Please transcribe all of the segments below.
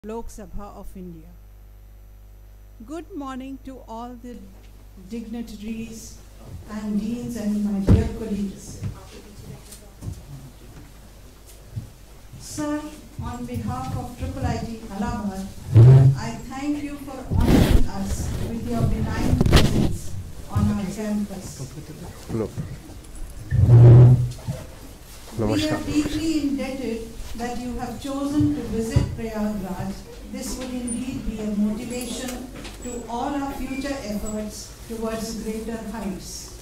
Lok Sabha of India. Good morning to all the dignitaries and deans and my dear colleagues. Sir, on behalf of IIIT Allahabad, I thank you for honoring us with your benign presence on our campus. We are deeply indebted that you have chosen to visit Prayagraj. This will indeed be a motivation to all our future efforts towards greater heights.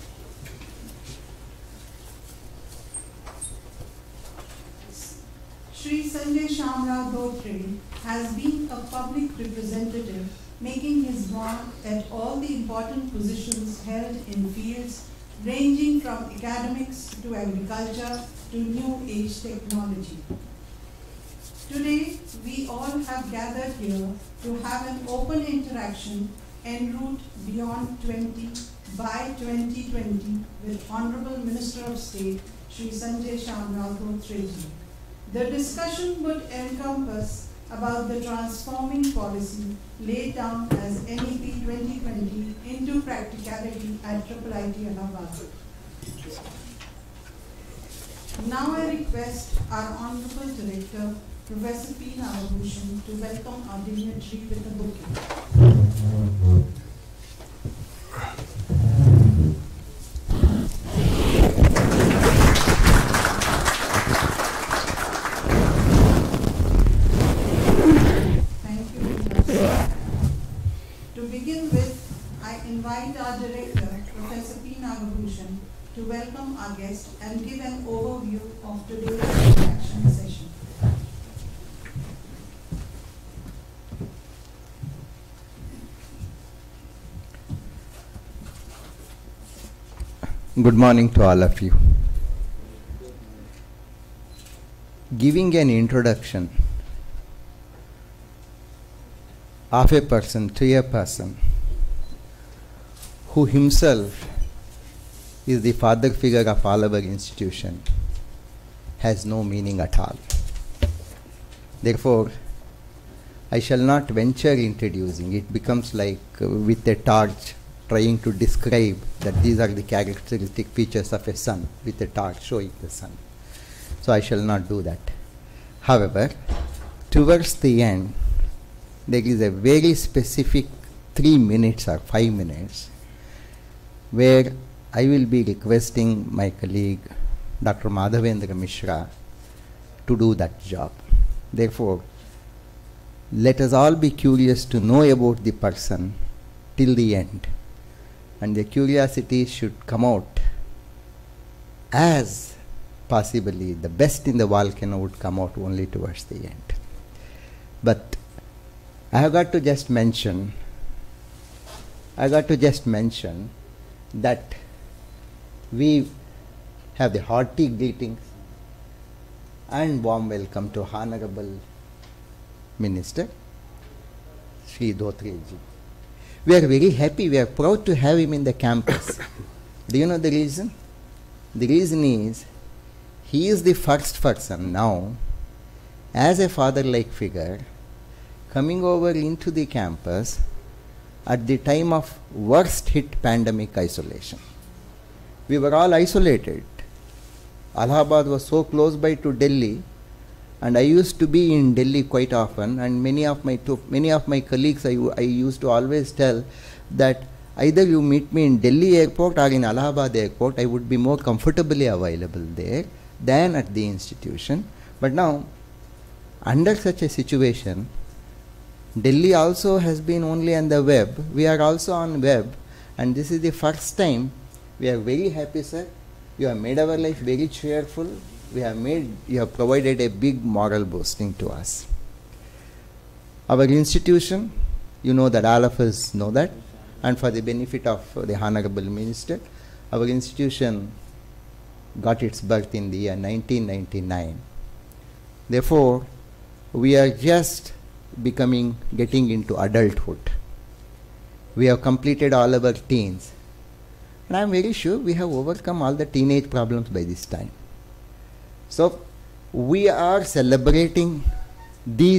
Shri Sanjay Shamrao Dhotre has been a public representative, making his mark at all the important positions held in fields ranging from academics to agriculture to new age technology. Today, we all have gathered here to have an open interaction en route beyond 20 by 2020 with Honorable Minister of State, Shri Sanjay Shamrao Dhotre. The discussion would encompass about the transforming policy laid down as NEP 2020 into practicality at IIIT Allahabad. Now I request our Honorable Director, Professor P. Nagabhushan, to welcome our dignitary with a bouquet. Invite our director, Professor P. Nagabhushan, to welcome our guest and give an overview of today's interaction session. Good morning to all of you. Giving an introduction of a person to a person who himself is the father figure of all our institution has no meaning at all. Therefore, I shall not venture introducing. It becomes like with a torch trying to describe that these are the characteristic features of a sun with a torch showing the sun. So I shall not do that. However, towards the end, there is a very specific 3 minutes or 5 minutes where I will be requesting my colleague Dr. Madhavendra Mishra to do that job. Therefore, let us all be curious to know about the person till the end, and the curiosity should come out as possibly the best in the volcano would come out only towards the end. But I have got to just mention that we have the hearty greetings and warm welcome to Honorable Minister Shri Dhotre ji. We are very happy, we are proud to have him in the campus. Do you know the reason? The reason is he is the first person now as a father-like figure coming over into the campus at the time of worst hit pandemic isolation. We were all isolated. Allahabad was so close by to Delhi, and I used to be in Delhi quite often, and many of my colleagues I used to always tell that either you meet me in Delhi airport or in Allahabad airport, I would be more comfortably available there than at the institution. But now, under such a situation, Delhi also has been only on the web. We are also on web, and this is the first time. We are very happy, sir. You have made our life very cheerful. You have provided a big moral boosting to us. Our institution, you know that all of us know that, and for the benefit of the Honorable Minister, our institution got its birth in the year 1999. Therefore, we are just getting into adulthood. We have completed all our teens, and I am very sure we have overcome all the teenage problems by this time. So we are celebrating these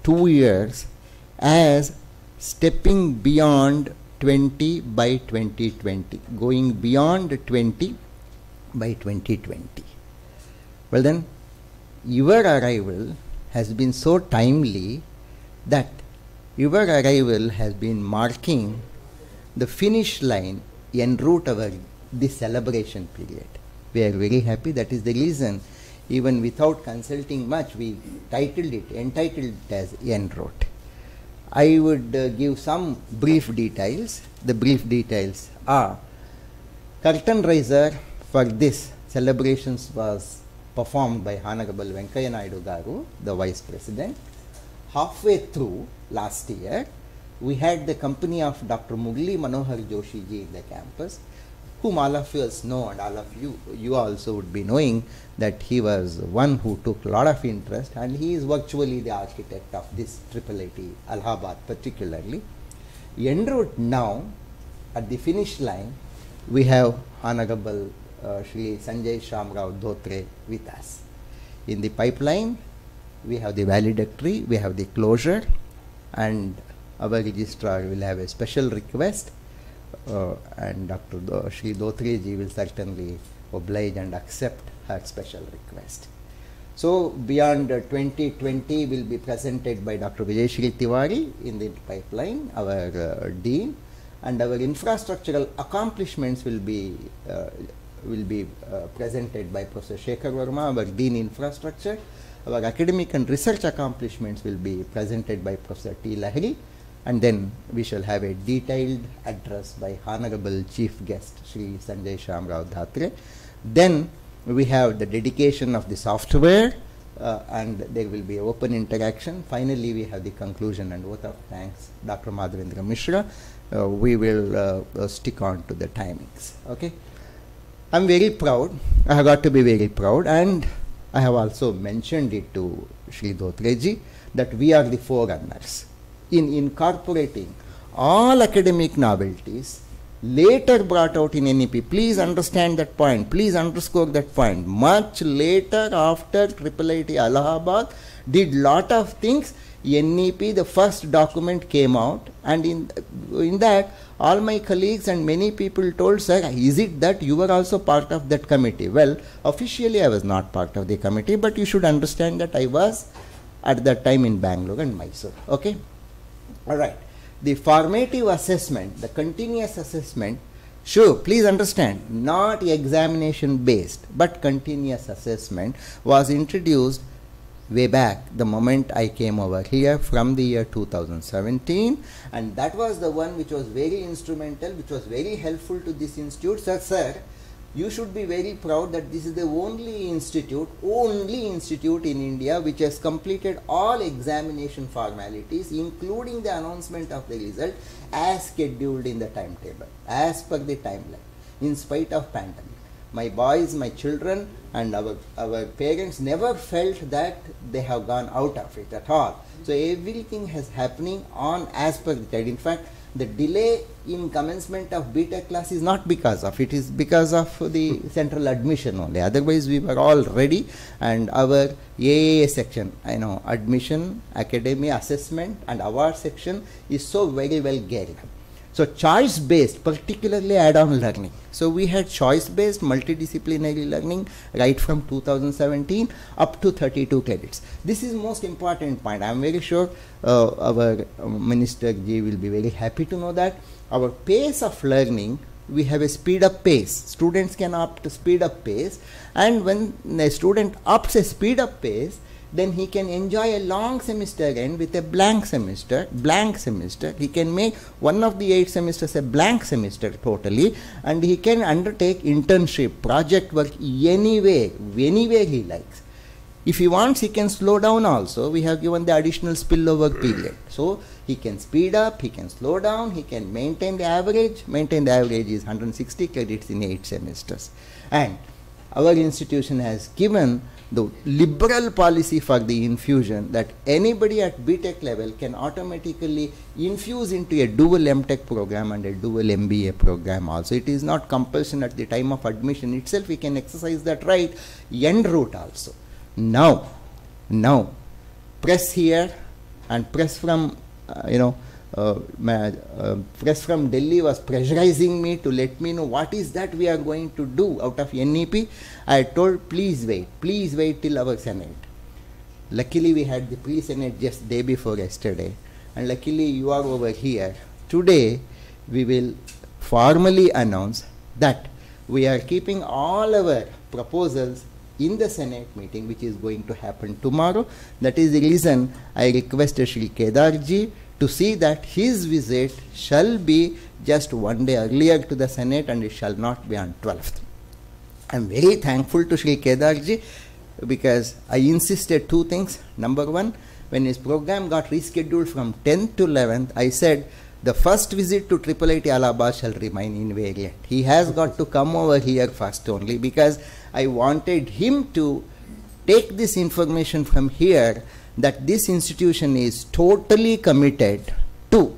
2 years as stepping beyond 20 by 2020, going beyond 20 by 2020. Well then, your arrival has been so timely that your arrival has been marking the finish line en route our this celebration period. We are very happy. That is the reason, even without consulting much, we entitled it as en route. I would give some brief details. The brief details are: curtain raiser for this celebrations was performed by Honorable Venkaiah Naidu Garu, the Vice President. Halfway through last year, we had the company of Dr. Murli Manohar Joshi ji in the campus, whom all of us know, and all of you also would be knowing that he was one who took a lot of interest, and he is virtually the architect of this IIIT, Allahabad particularly. En route now, at the finish line, we have Honorable Shri Sanjay Shamrao Dhotre with us. In the pipeline, we have the valedictory, we have the closure, and our registrar will have a special request, and Dr. Shri Dhotre ji will certainly oblige and accept her special request. So beyond 2020 will be presented by Dr. Vijayshri Tiwari in the pipeline, our dean, and our infrastructural accomplishments will be presented by Professor Shekhar Verma, our dean infrastructure. Our academic and research accomplishments will be presented by Professor T. Lahiri, and then we shall have a detailed address by Honorable Chief Guest Shri Sanjay Shamrao Dhotre. Then we have the dedication of the software, and there will be open interaction. Finally, we have the conclusion and vote of thanks, Dr. Madhavendra Mishra. We will stick on to the timings. Okay. I'm very proud. I have got to be very proud, and I have also mentioned it to Shri Dhotre ji that we are the forerunners in incorporating all academic novelties later brought out in NEP. Please understand that point. Please underscore that point. Much later, after IIIT Allahabad did lot of things, NEP, the first document came out, and in that all my colleagues and many people told, sir, is it that you were also part of that committee? Well, officially I was not part of the committee, but you should understand that I was at that time in Bangalore and Mysore. Okay? All right. The formative assessment, the continuous assessment, sure, please understand, not examination based, but continuous assessment was introduced way back the moment I came over here from the year 2017, and that was the one which was very instrumental, which was very helpful to this institute. Sir, you should be very proud that this is the only institute in India which has completed all examination formalities, including the announcement of the result as scheduled in the timetable, as per the timeline, in spite of pandemic. My boys, my children, and our parents never felt that they have gone out of it at all. So everything is happening on as per the time. In fact, the delay in commencement of BTech class is not because of it, is because of the central admission only. Otherwise, we were all ready, and our AAA section, admission, academia, assessment, and award section is so very well geared up. So choice-based, particularly add-on learning. So we had choice-based multidisciplinary learning right from 2017 up to 32 credits. This is most important point. I am very sure our Minister Ji will be very happy to know that our pace of learning, we have a speed-up pace. Students can opt to speed-up pace, and when a student opts a speed-up pace, then he can enjoy a long semester end with a blank semester. He can make one of the 8 semesters a blank semester totally, and he can undertake internship, project work anywhere he likes. If he wants, he can slow down also. We have given the additional spillover period. So he can speed up, he can slow down, he can maintain the average. Maintain the average is 160 credits in 8 semesters. And our institution has given the liberal policy for the infusion that anybody at BTech level can automatically infuse into a dual MTech program and a dual MBA program also. It is not compulsion at the time of admission itself. We can exercise that right en route also. Now, press here and press from press from Delhi was pressurizing me to let me know what is that we are going to do out of NEP. I told, please wait till our Senate. Luckily we had the pre-Senate just day before yesterday, and luckily you are over here. Today we will formally announce that we are keeping all our proposals in the Senate meeting, which is going to happen tomorrow. That is the reason I requested Shri Kedarji to see that his visit shall be just one day earlier to the Senate, and it shall not be on 12th. I am very thankful to Shri Kedarji, because I insisted two things. Number one, when his program got rescheduled from 10th to 11th, I said the first visit to IIIT Allahabad shall remain invariant. He has got to come over here first only, because I wanted him to take this information from here, that this institution is totally committed to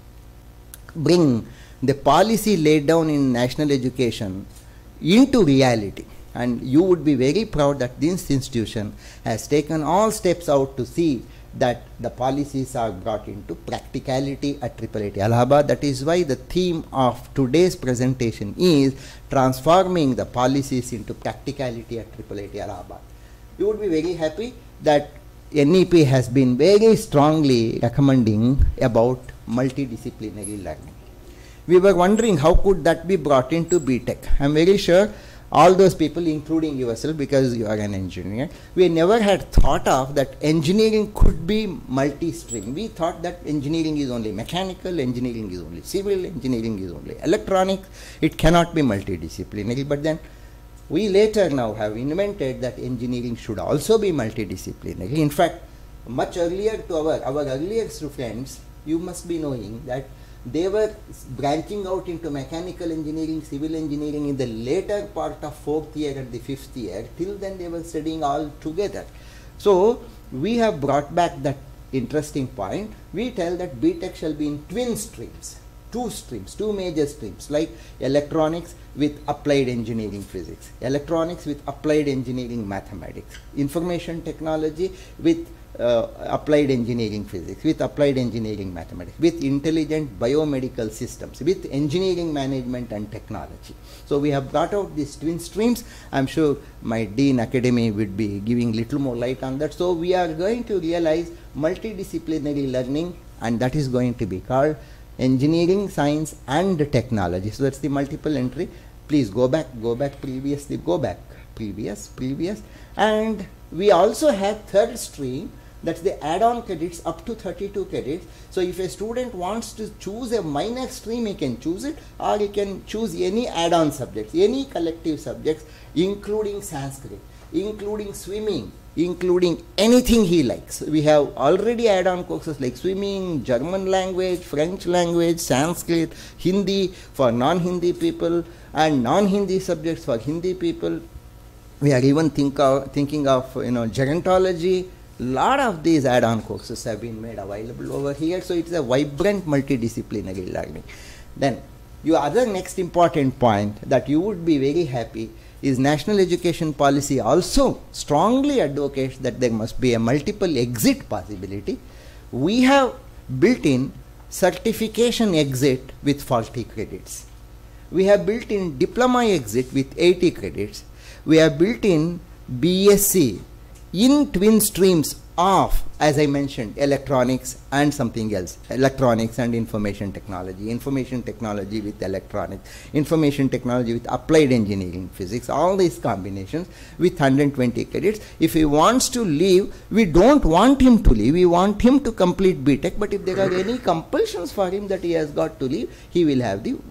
bring the policy laid down in national education into reality. And you would be very proud that this institution has taken all steps out to see that the policies are brought into practicality at IIIT Allahabad. That is why the theme of today's presentation is transforming the policies into practicality at IIIT Allahabad. You would be very happy that NEP has been very strongly recommending about multidisciplinary learning. We were wondering how could that be brought into BTech. I am very sure all those people, including yourself, because you are an engineer, we never had thought of that engineering could be multi-stream. We thought that engineering is only mechanical, engineering is only civil, engineering is only electronics. It cannot be multidisciplinary. But then we later now have invented that engineering should also be multidisciplinary. In fact, much earlier to our earlier friends, you must be knowing that they were branching out into mechanical engineering, civil engineering in the later part of 4th year and the 5th year. Till then they were studying all together. So we have brought back that interesting point. We tell that BTech shall be in twin streams, two major streams, like electronics with applied engineering physics, electronics with applied engineering mathematics, information technology with applied engineering physics, with applied engineering mathematics, with intelligent biomedical systems, with engineering management and technology. So we have brought out these twin streams. I am sure my Dean Academy would be giving little more light on that. So we are going to realize multidisciplinary learning, and that is going to be called engineering, science and technology. So that's the multiple entry. Please go back previously, go back previous. And we also have third stream, that's the add-on credits up to 32 credits. So if a student wants to choose a minor stream, he can choose it, or he can choose any add-on subjects, any collective subjects, including Sanskrit, including swimming, including anything he likes. We have already add-on courses like swimming, German language, French language, Sanskrit, Hindi for non-Hindi people, and non-Hindi subjects for Hindi people. We are even thinking of gerontology. Lot of these add-on courses have been made available over here. So it's a vibrant multidisciplinary learning. Then your other next important point that you would be very happy is national education policy also strongly advocates that there must be a multiple exit possibility. We have built in certification exit with 40 credits. We have built in diploma exit with 80 credits. We have built in BSc in twin streams of, as I mentioned, electronics and something else, electronics and information technology with electronics, information technology with applied engineering physics, all these combinations with 120 credits. If he wants to leave, we don't want him to leave, we want him to complete BTech, but if there are any compulsions for him that he has got to leave, he will have the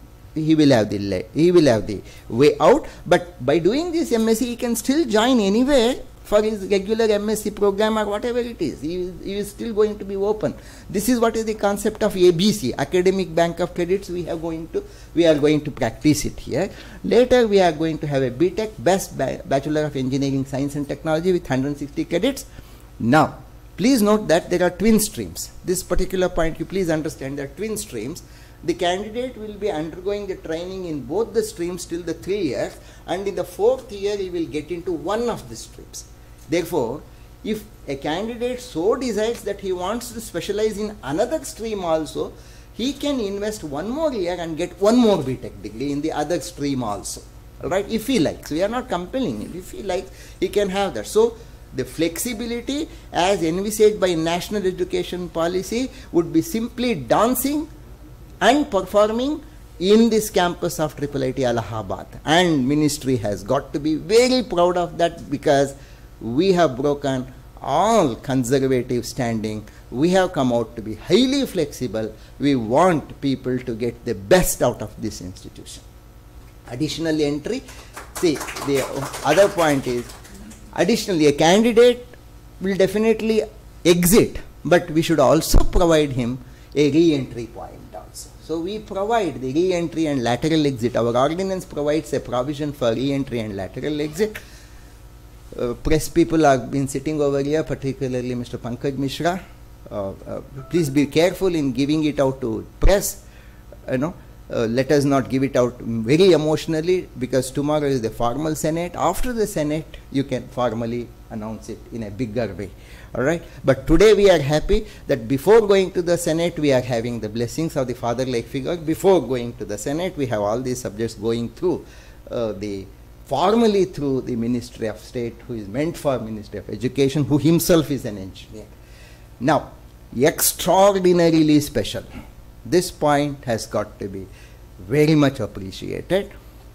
way out. But by doing this MSc, he can still join anywhere for his regular MSc program or whatever it is. He is still going to be open. This is what is the concept of ABC, Academic Bank of Credits. We are going to practice it here. Later we are going to have a BTech, Best Bachelor of Engineering, Science and Technology with 160 credits. Now, please note that there are twin streams. This particular point you please understand, there are twin streams. The candidate will be undergoing the training in both the streams till the 3 years, and in the 4th year he will get into one of the streams. Therefore, If a candidate so decides that he wants to specialize in another stream also, he can invest one more year and get one more BTech degree in the other stream also. Right? If he likes. We are not compelling him. If he likes, he can have that. So, the flexibility as envisaged by national education policy would be simply dancing and performing in this campus of IIIT Allahabad. And ministry has got to be very proud of that, because we have broken all conservative standing. We have come out to be highly flexible. We want people to get the best out of this institution. Additional entry, see, the other point is, additionally, a candidate will definitely exit, but we should also provide him a re-entry point also. So we provide the re-entry and lateral exit. Our ordinance provides a provision for re-entry and lateral exit. Press people have been sitting over here, particularly Mr. Pankaj Mishra. Please be careful in giving it out to press. Let us not give it out very emotionally, because tomorrow is the formal Senate. After the Senate, you can formally announce it in a bigger way. All right. But today we are happy that before going to the Senate, we are having the blessings of the father-like figure. Before going to the Senate, we have all these subjects going through formally through the Ministry of State, who is meant for Ministry of Education, who himself is an engineer. Now, extraordinarily special. This point has got to be very much appreciated.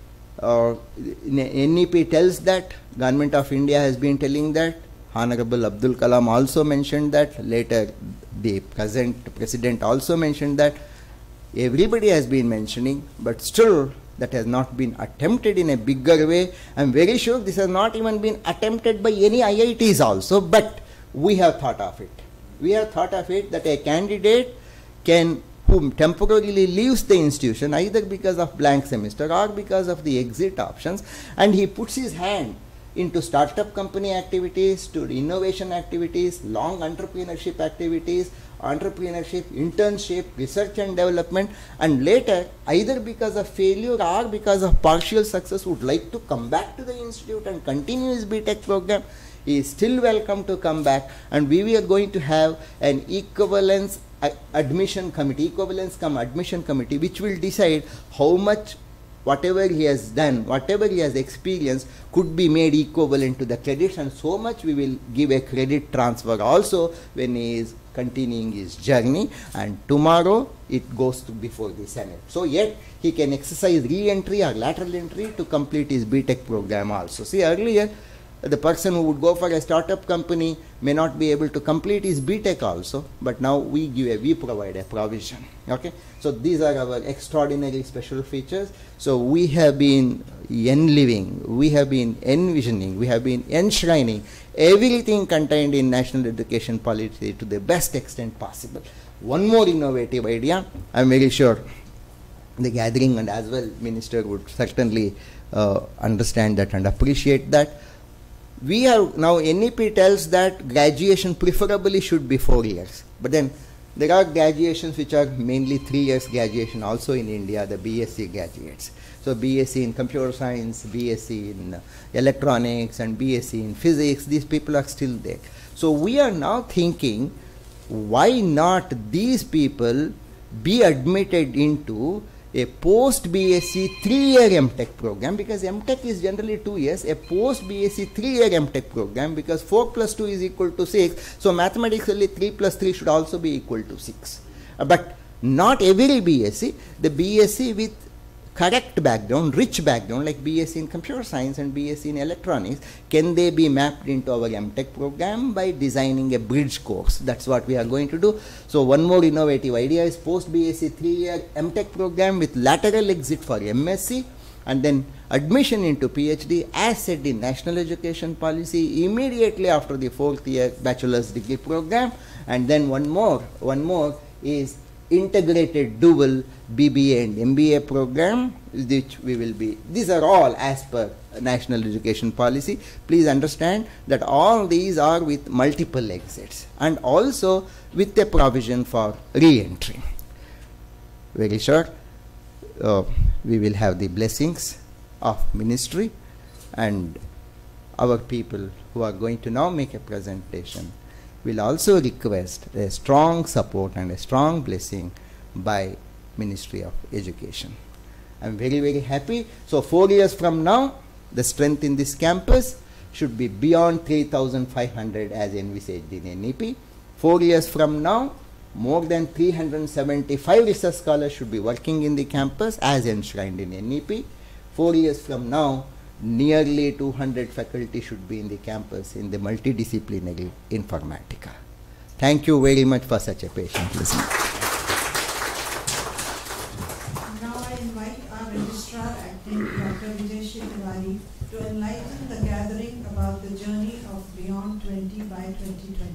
NEP tells that, Government of India has been telling that, Honorable Abdul Kalam also mentioned that, later the present President also mentioned that, everybody has been mentioning, but still that has not been attempted in a bigger way. I am very sure this has not even been attempted by any IITs also, but we have thought of it. We have thought of it that a candidate who temporarily leaves the institution either because of blank semester or because of the exit options, and he puts his hand into startup company activities, to innovation activities, long entrepreneurship activities, entrepreneurship, internship, research and development, and later either because of failure or because of partial success would like to come back to the institute and continue his BTech program, he is still welcome to come back. And we are going to have an equivalence admission committee, admission committee, which will decide how much whatever he has done, whatever he has experienced could be made equivalent to the credits, and so much we will give a credit transfer also when he is continuing his journey, and tomorrow it goes to before the Senate. So yet he can exercise re-entry or lateral entry to complete his BTech program also. See, earlier the person who would go for a startup company may not be able to complete his BTech also, but now we provide a provision. Okay, so these are our extraordinary special features. So we have been enliving, we have been envisioning, we have been enshrining everything contained in national education policy to the best extent possible. One more innovative idea, I am very sure the gathering and as well Minister would certainly understand that and appreciate that. We have now, NEP tells that graduation preferably should be 4 years, but then there are graduations which are mainly 3 years graduation also in India, the BSc graduates. So BSc in computer science, BSc in electronics and BSc in physics, these people are still there. So we are now thinking, why not these people be admitted into a post-BSc 3-year MTech program, because MTech is generally 2 years, a post-BSc 3-year MTech program, because 4 plus 2 is equal to 6, so mathematically 3 plus 3 should also be equal to 6. But not every BSc, the BSc with correct background, rich background, like BSc in computer science and BSc in electronics, can they be mapped into our MTech program by designing a bridge course? That's what we are going to do. So one more innovative idea is post-BSc 3-year MTech program with lateral exit for MSc, and then admission into PhD as said in national education policy immediately after the 4th year bachelor's degree program. And then one more is integrated dual BBA and MBA program, which we will be, these are all as per national education policy. Please understand that all these are with multiple exits and also with a provision for re-entry. Very sure we will have the blessings of ministry and our people who who are going to now make a presentation, will also request a strong support and a strong blessing by Ministry of Education. I'm very, very happy. So 4 years from now, the strength in this campus should be beyond 3,500 as envisaged in NEP. 4 years from now, more than 375 research scholars should be working in the campus as enshrined in NEP. 4 years from now, nearly 200 faculty should be in the campus in the multidisciplinary Informatica. Thank you very much for such a patient listening. Now I invite our Registrar Acting, Dr. Vijay Tiwari, to enlighten the gathering about the journey of Beyond 20 by 2020.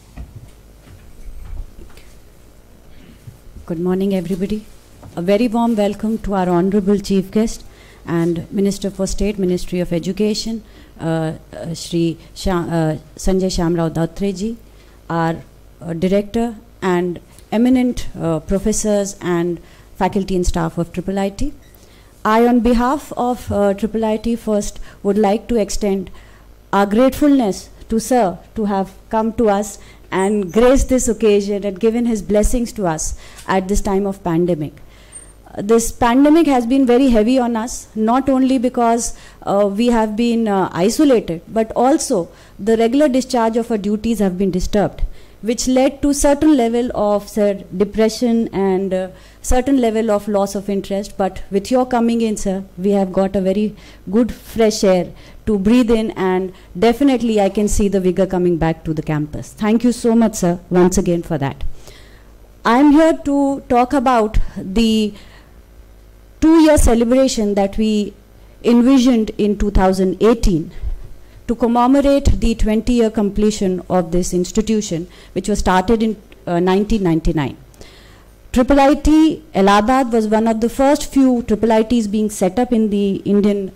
Good morning, everybody. A very warm welcome to our Honorable Chief Guest and Minister for State, Ministry of Education, Shri Sanjay Shamrao Dattreji, our Director and eminent professors and faculty and staff of IIIT. I, on behalf of IIIT, first would like to extend our gratefulness to Sir to have come to us and graced this occasion and given his blessings to us at this time of pandemic. This pandemic has been very heavy on us, not only because we have been isolated, but also the regular discharge of our duties have been disturbed, which led to certain level of depression and certain level of loss of interest. But with your coming in, sir, we have got a very good fresh air to breathe in, and definitely I can see the vigor coming back to the campus. Thank you so much, sir, once again for that. I am here to talk about the 2-year celebration that we envisioned in 2018 to commemorate the 20-year completion of this institution, which was started in 1999. IIIT Allahabad was one of the first few IIITs being set up in the Indian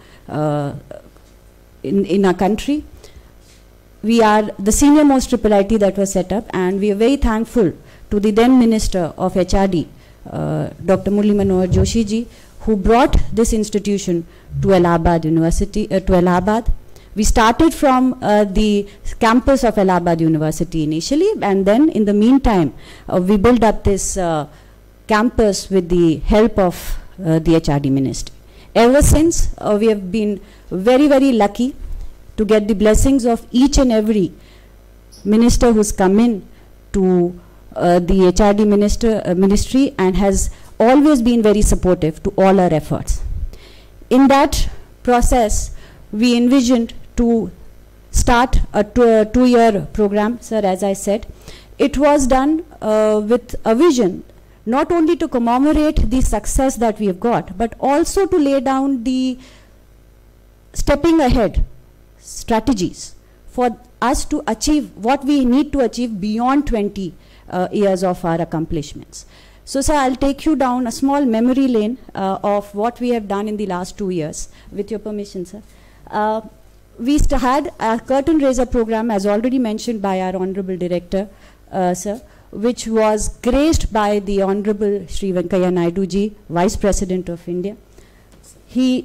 in our country. We are the senior most IIIT that was set up, and we are very thankful to the then Minister of HRD, Dr. Murli Manohar Joshi ji, who brought this institution to Allahabad University, to Allahabad. We started from the campus of Allahabad University initially, and then in the meantime, we built up this campus with the help of the HRD Ministry. Ever since, we have been very, very lucky to get the blessings of each and every minister who's come in to the HRD ministry and has always been very supportive to all our efforts. In that process, we envisioned to start a 2-year program, sir, as I said. It was done with a vision, not only to commemorate the success that we have got, but also to lay down the stepping ahead strategies for us to achieve what we need to achieve beyond 20 years of our accomplishments. So, sir, I'll take you down a small memory lane of what we have done in the last 2 years, with your permission, sir. We had a curtain raiser program, as already mentioned by our Honorable Director, sir, which was graced by the Honorable Shri Venkaiah Naidu ji, Vice President of India. He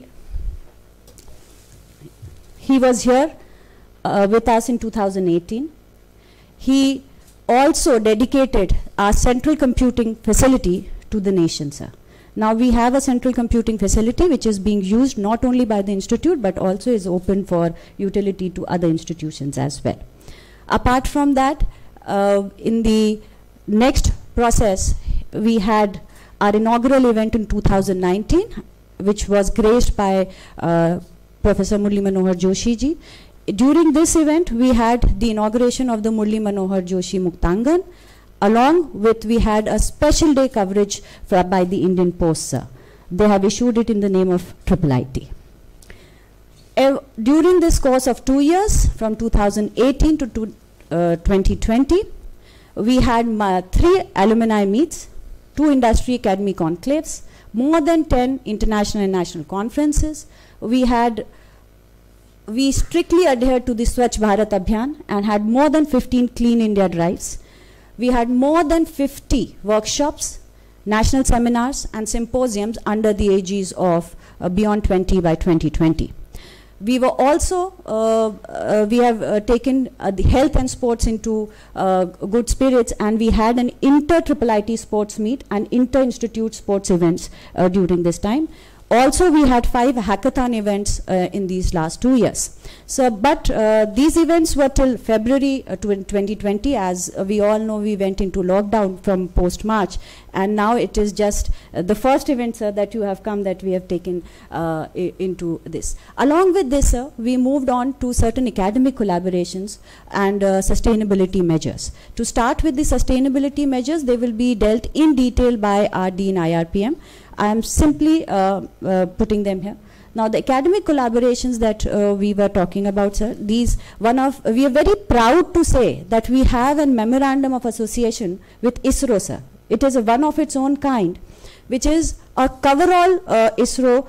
was here with us in 2018. He also dedicated our central computing facility to the nation, sir. Now we have a central computing facility which is being used not only by the institute but also is open for utility to other institutions as well. Apart from that, in the next process, we had our inaugural event in 2019, which was graced by Professor Murli Manohar Joshi ji. During this event, we had the inauguration of the Murli Manohar Joshi Muktangan. Along with, we had a special day coverage by the Indian Post, sir. They have issued it in the name of IIIT. During this course of 2 years, from 2018 to 2020, we had 3 alumni meets, 2 industry academy conclaves, more than 10 international and national conferences. We strictly adhered to the Swachh Bharat Abhiyan and had more than 15 Clean India drives. We had more than 50 workshops, national seminars and symposiums under the aegis of Beyond 20 by 2020. We were also, we have taken the health and sports into good spirits, and we had an inter-IIIT sports meet and inter-institute sports events during this time. Also, we had 5 hackathon events in these last 2 years. So, but these events were till February 2020. As we all know, we went into lockdown from post-March, and now it is just the first event, sir, that you have come, that we have taken into this. Along with this, sir, we moved on to certain academic collaborations and sustainability measures. To start with the sustainability measures, they will be dealt in detail by our Dean IRPM. I am simply putting them here. Now, the academic collaborations that we were talking about, sir, we are very proud to say that we have a memorandum of association with ISRO, sir. It is one of its own kind, which is a coverall ISRO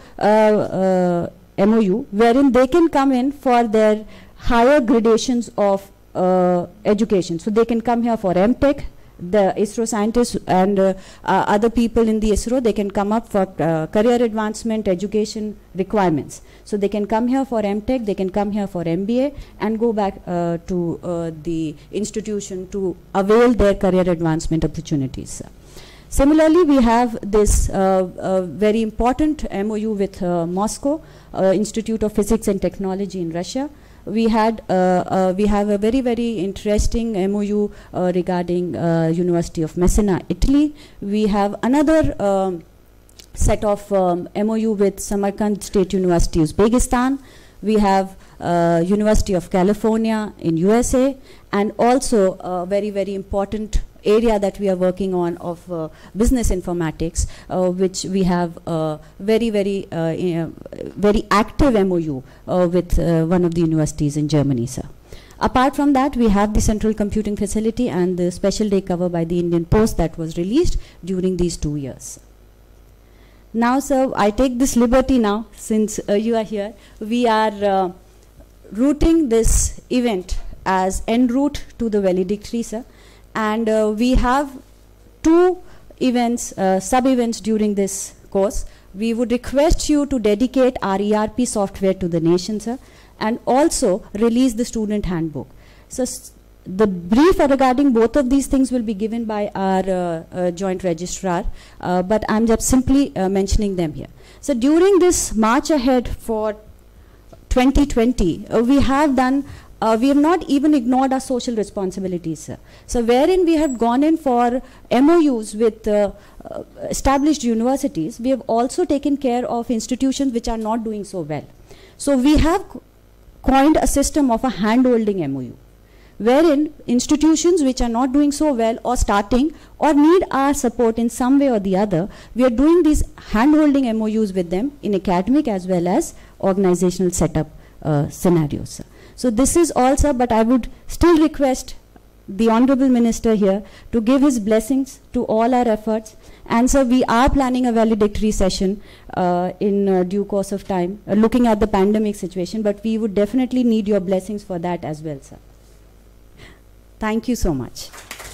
MOU, wherein they can come in for their higher gradations of education. So they can come here for MTech. The ISRO scientists and other people in the ISRO, they can come up for career advancement education requirements. So they can come here for MTech, they can come here for MBA, and go back to the institution to avail their career advancement opportunities. Similarly, we have this very important MOU with Moscow Institute of Physics and Technology in Russia. We have a very, very interesting MOU regarding University of Messina, Italy. We have another set of MOU with Samarkand State University, Uzbekistan. We have University of California in USA, and also a very, very important area that we are working on of business informatics, which we have very, very, very active MOU with one of the universities in Germany, sir. Apart from that, we have the central computing facility and the special day cover by the Indian Post that was released during these 2 years. Now, sir, I take this liberty now, since you are here. We are routing this event as en route to the valedictory, sir. And we have 2 events, sub-events during this course. We would request you to dedicate our ERP software to the nation, sir, and also release the student handbook. So the brief regarding both of these things will be given by our joint registrar, but I'm just simply mentioning them here. So during this march ahead for 2020, we have done we have not even ignored our social responsibilities, sir. So wherein we have gone in for MOUs with established universities, we have also taken care of institutions which are not doing so well. So we have coined a system of a hand-holding MOU, wherein institutions which are not doing so well or starting or need our support in some way or the other, we are doing these hand-holding MOUs with them in academic as well as organizational setup scenarios, sir. So this is all, sir, but I would still request the Honorable Minister here to give his blessings to all our efforts. And sir, we are planning a valedictory session in due course of time, looking at the pandemic situation, but we would definitely need your blessings for that as well, sir. Thank you so much.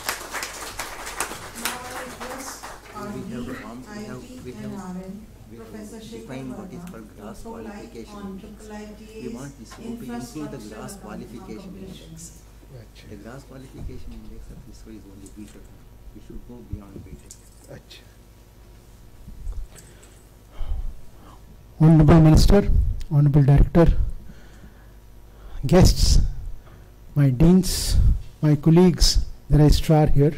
We want this to include the GRAS qualification index. Achha. The GRAS qualification index of ISRO is only BTech. We should go beyond BTech. Achha. Honorable Minister, Honorable Director, guests, my deans, my colleagues, the registrar here.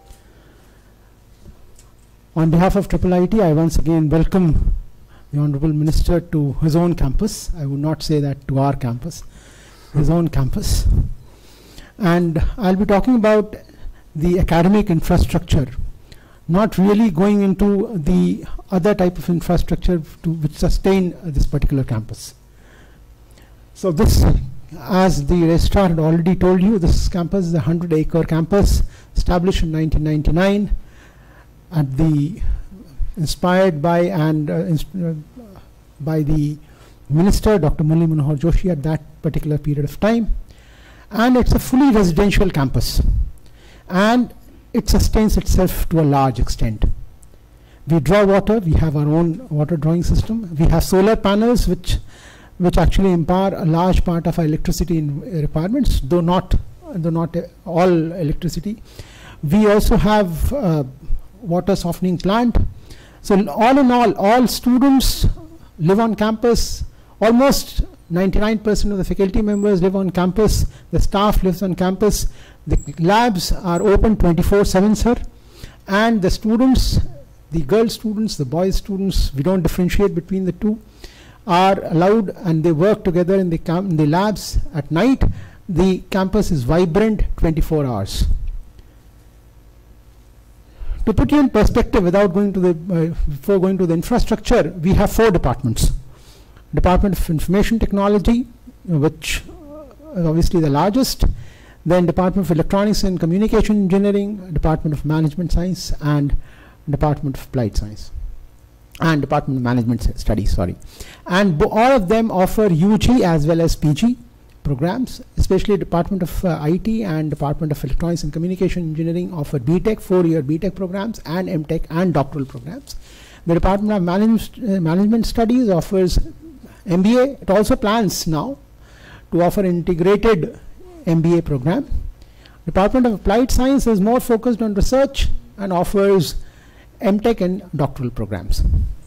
On behalf of IIIT, I once again welcome the Honorable Minister to his own campus. I would not say that to our campus, his own campus. And I'll be talking about the academic infrastructure, not really going into the other type of infrastructure which sustain this particular campus. So this, as the registrar had already told you, this campus is a 100-acre campus established in 1999 at the inspired by and by the minister, Dr. Murli Manohar Joshi, at that particular period of time. And it's a fully residential campus. And it sustains itself to a large extent. We draw water, we have our own water drawing system. We have solar panels which which actually empower a large part of our electricity requirements, though not all electricity. We also have water softening plant. So all in all students live on campus. Almost 99% of the faculty members live on campus. The staff lives on campus. The labs are open 24/7, sir. And the students, the girl students, the boy students, we don't differentiate between the two, are allowed, and they work together in the labs at night. The campus is vibrant 24 hours. To put you in perspective, without going to the before going to the infrastructure, we have 4 departments. Department of Information Technology, which is obviously the largest, then Department of Electronics and Communication Engineering, Department of Management Science, and Department of Applied Science, and Department of Management Studies, sorry. And all of them offer UG as well as PG programs, especially Department of IT and Department of Electronics and Communication Engineering offer BTech, 4-year BTech programs, and MTech and doctoral programs. The Department of Management Studies offers MBA. It also plans now to offer integrated MBA program. Department of Applied Science is more focused on research and offers MTech and doctoral programs.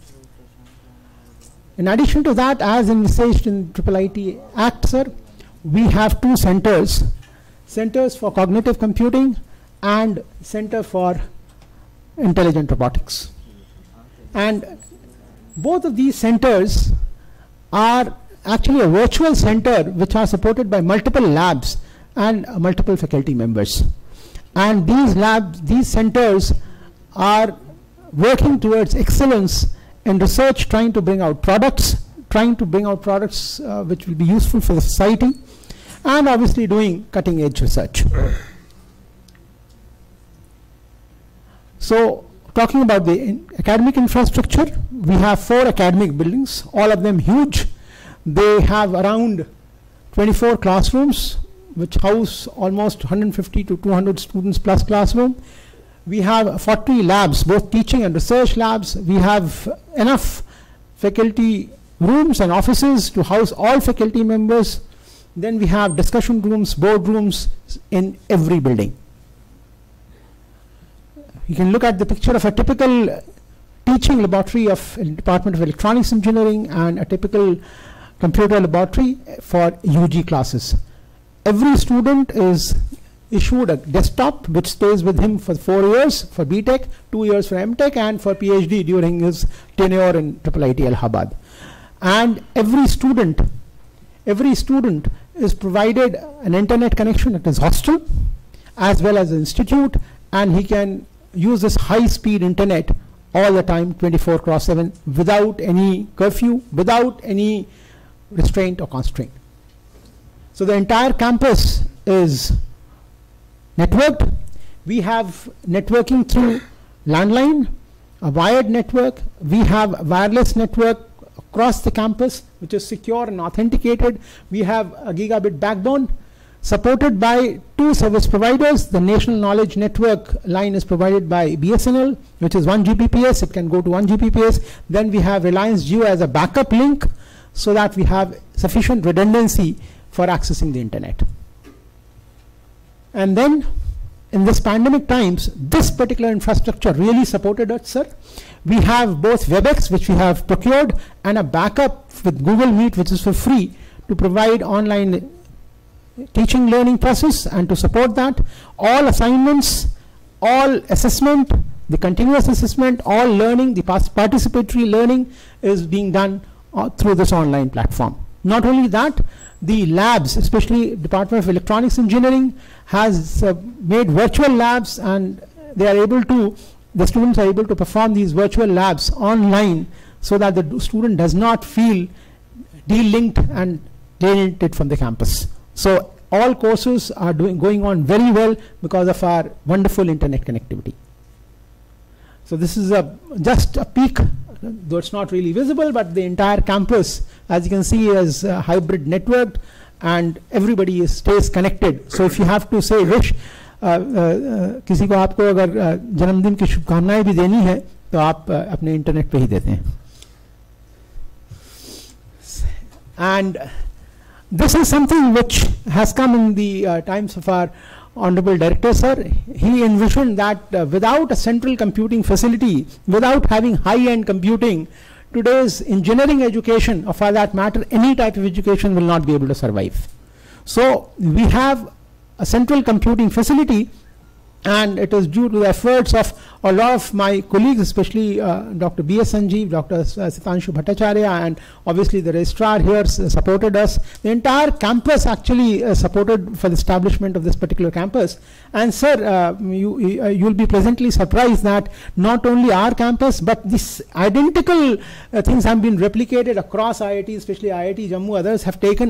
In addition to that, as envisaged in IIIT Act, sir, we have 2 centers, Centers for Cognitive Computing and Center for Intelligent Robotics. And both of these centers are actually a virtual center which are supported by multiple labs and multiple faculty members. And these centers are working towards excellence in research, trying to bring out products which will be useful for the society, and obviously doing cutting edge research. So talking about the academic infrastructure, we have 4 academic buildings, all of them huge. They have around 24 classrooms which house almost 150 to 200 students plus classroom. We have 40 labs, both teaching and research labs. We have enough faculty rooms and offices to house all faculty members. Then we have discussion rooms, board rooms in every building. You can look at the picture of a typical teaching laboratory of Department of Electronics Engineering and a typical computer laboratory for UG classes. Every student is issued a desktop which stays with him for 4 years for BTech, 2 years for MTech, and for PhD during his tenure in IIIT Allahabad. And every student is provided an internet connection at his hostel as well as the institute, and he can use this high-speed internet all the time, 24/7, without any curfew, without any restraint or constraint. So the entire campus is networked. We have networking through landline, a wired network. We have wireless network across the campus, which is secure and authenticated. We have a gigabit backbone supported by 2 service providers. The National Knowledge Network line is provided by BSNL, which is 1 Gbps. It can go to 1 Gbps. Then we have Reliance Jio as a backup link so that we have sufficient redundancy for accessing the internet. And then in this pandemic times, this particular infrastructure really supported us, sir. We have both WebEx, which we have procured, and a backup with Google Meet, which is for free, to provide online teaching learning process and to support that. All assignments, all assessment, the continuous assessment, all learning, the participatory learning is being done through this online platform. Not only that, the labs, especially Department of Electronics Engineering, has made virtual labs, and they are able to, the students are able to perform these virtual labs online so that the student does not feel de-linked and alienated from the campus. So all courses are going on very well because of our wonderful internet connectivity. So this is just a peek, though it's not really visible, but the entire campus, as you can see, is hybrid networked, and everybody stays connected. So if you have to say wish, किसी को आपको अगर जन्मदिन की शुभकामनाएं भी देनी है तो आप अपने इंटरनेट पे ही देते हैं. And this is something which has come in the times of our Honorable Director, sir. He envisioned that without a central computing facility, without having high-end computing, today's engineering education, or for that matter, any type of education will not be able to survive. So we have a central computing facility, and it is due to the efforts of a lot of my colleagues, especially Dr. B.S. Sanjeev, Dr. Sitanshu Bhattacharya, and obviously the registrar here supported us. The entire campus actually supported for the establishment of this particular campus. And sir, you'll be pleasantly surprised that not only our campus, but this identical things have been replicated across IIT, especially IIT Jammu. Others have taken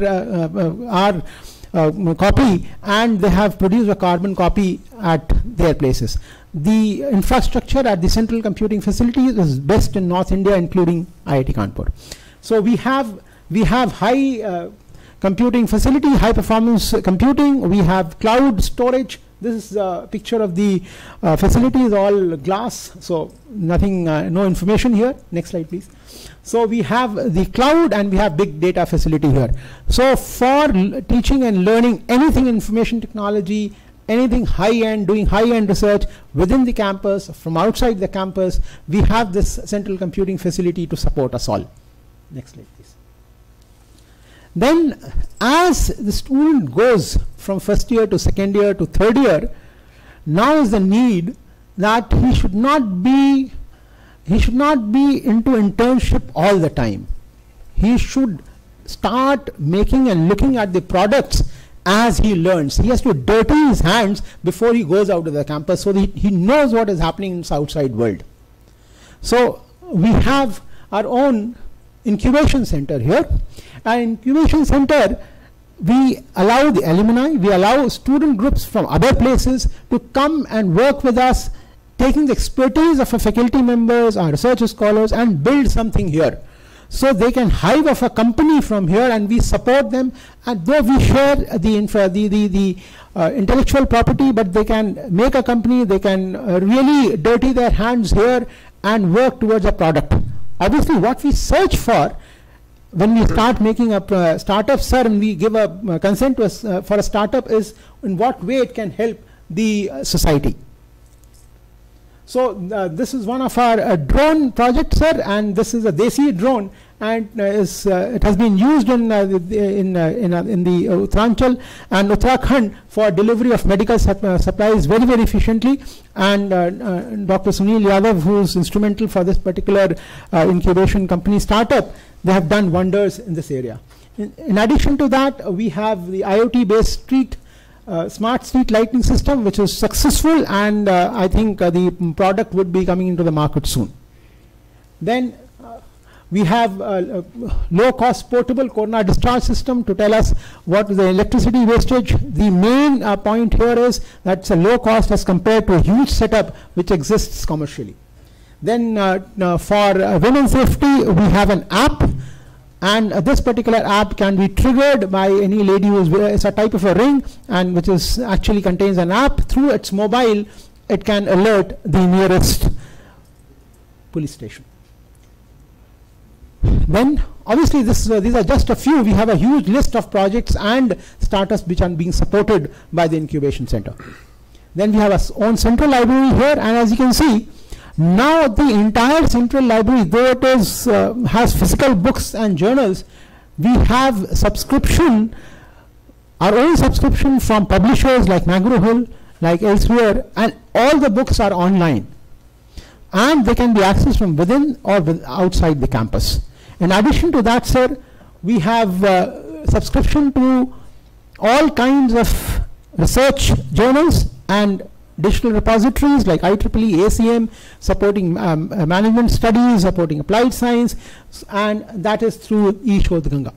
our copy, and they have produced a carbon copy at their places. The infrastructure at the central computing facilities is best in North India, including IIT Kanpur. So we have high computing facility, high performance computing. We have cloud storage. This is a picture of the facility, is all glass, so nothing, no information here. Next slide, please. So we have the cloud, and we have big data facility here. So for teaching and learning anything information technology, anything high-end, doing high-end research within the campus, from outside the campus, we have this central computing facility to support us all. Next slide, please. Then as the student goes from first year to second year to third year, now is the need that he should not be into internship all the time. He should start making and looking at the products as he learns. He has to dirty his hands before he goes out to the campus, so that he knows what is happening in the outside world. So we have our own incubation center here. An incubation center, we allow the alumni, we allow student groups from other places to come and work with us, taking the expertise of our faculty members, our research scholars, and build something here. So they can hive off a company from here, and we support them. And though we share the intellectual property, but they can make a company, they can really dirty their hands here and work towards a product. Obviously, what we search for when we start making a startup, sir, and we give a consent to us for a startup, is in what way it can help the society. So this is one of our drone projects, sir, and this is a Desi drone, and it has been used in the Uttaranchal and Uttarakhand for delivery of medical supplies very, very efficiently. And Dr. Sunil Yadav, who is instrumental for this particular incubation company startup, they have done wonders in this area. In addition to that, we have the IoT-based smart street lighting system, which is successful, and I think the product would be coming into the market soon. Then we have a low-cost portable corona discharge system to tell us what is the electricity wastage. The main point here is that it's a low cost as compared to a huge setup which exists commercially. Then for women's safety, we have an app. And this particular app can be triggered by any lady who is, it's a type of a ring, and which is actually contains an app. Through its mobile, it can alert the nearest police station. Then obviously these are just a few. We have a huge list of projects and startups which are being supported by the incubation center. Then we have our own central library here, and as you can see, now the entire central library, though it is has physical books and journals, we have subscription, our own subscription from publishers like McGraw Hill, like elsewhere, and all the books are online, and they can be accessed from within or outside the campus. In addition to that, sir, we have subscription to all kinds of research journals and digital repositories like IEEE, ACM, supporting management studies, supporting applied science, and that is through eShodh Ganga.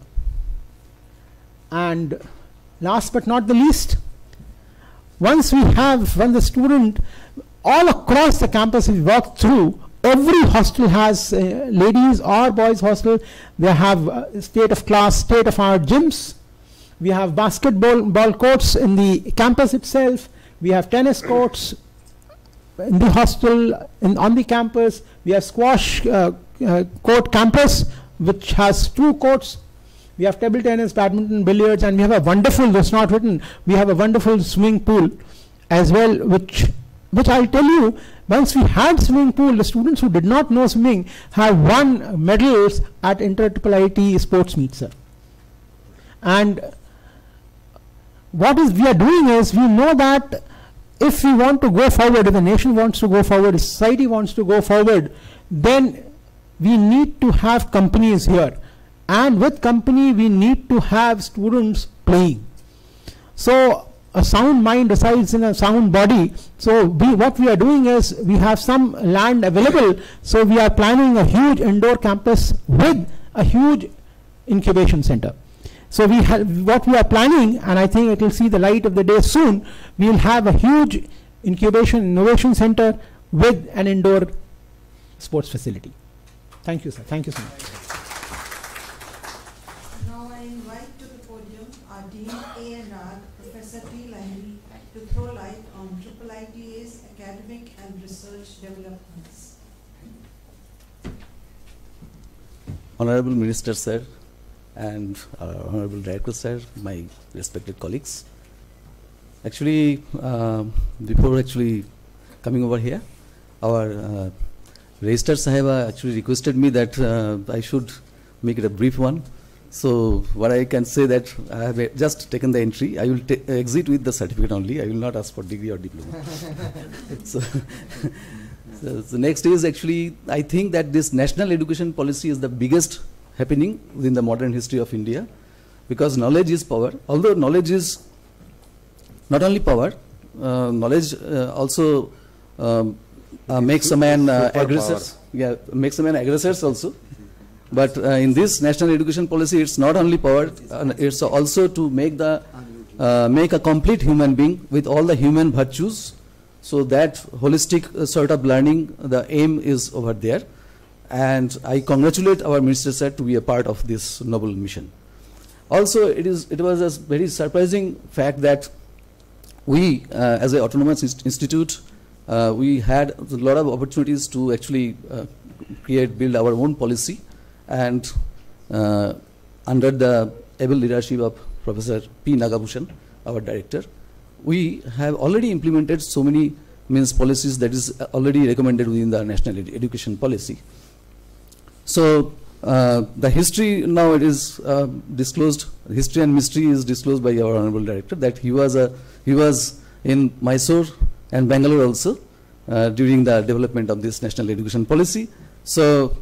And last but not the least, when the student, all across the campus we work through, every hostel has ladies or boys hostel. They have state-of-class, state-of-art gyms. We have basketball courts in the campus itself. We have tennis courts in the hostel, on the campus. We have squash court campus, which has 2 courts. We have table tennis, badminton, billiards, and we have a wonderful, that's not written, we have a wonderful swimming pool as well, which I'll tell you, once we had swimming pool, the students who did not know swimming have won medals at inter-IIT sports meets, sir. And what we are doing is, we know that if we want to go forward, if the nation wants to go forward, if society wants to go forward, then we need to have companies here. And with company, we need to have students playing. So a sound mind resides in a sound body. So what we are doing is, we have some land available. So we are planning a huge indoor campus with a huge incubation center. So what we are planning, and I think it will see the light of the day soon, we will have a huge incubation innovation center with an indoor sports facility. Thank you, sir. Thank you so much. Now I invite to the podium our Dean A&R, Professor T. Lahiri, to throw light on IIIT's academic and research developments. Honorable Minister, sir, and Honorable Director, sir, my respected colleagues. Actually, before actually coming over here, our Registrar Saheba actually requested me that I should make it a brief one. So what I can say that I have just taken the entry. I will exit with the certificate only. I will not ask for degree or diploma. So the next is actually, I think that this national education policy is the biggest happening within the modern history of India, because knowledge is power. Although knowledge is not only power, knowledge also makes a man aggressor. Yeah, makes a man aggressors also. But in this national education policy, it's not only power; it's also to make make a complete human being with all the human virtues. So that holistic sort of learning, the aim is over there. And I congratulate our Minister, sir, to be a part of this noble mission. Also, it was a very surprising fact that we, as an autonomous institute, we had a lot of opportunities to actually build our own policy. And under the able leadership of Professor P. Nagabhushan, our director, we have already implemented so many policies that is already recommended within the national education policy. So the history now it is disclosed. History and mystery is disclosed by our honorable director that he was in Mysore and Bangalore also during the development of this national education policy. So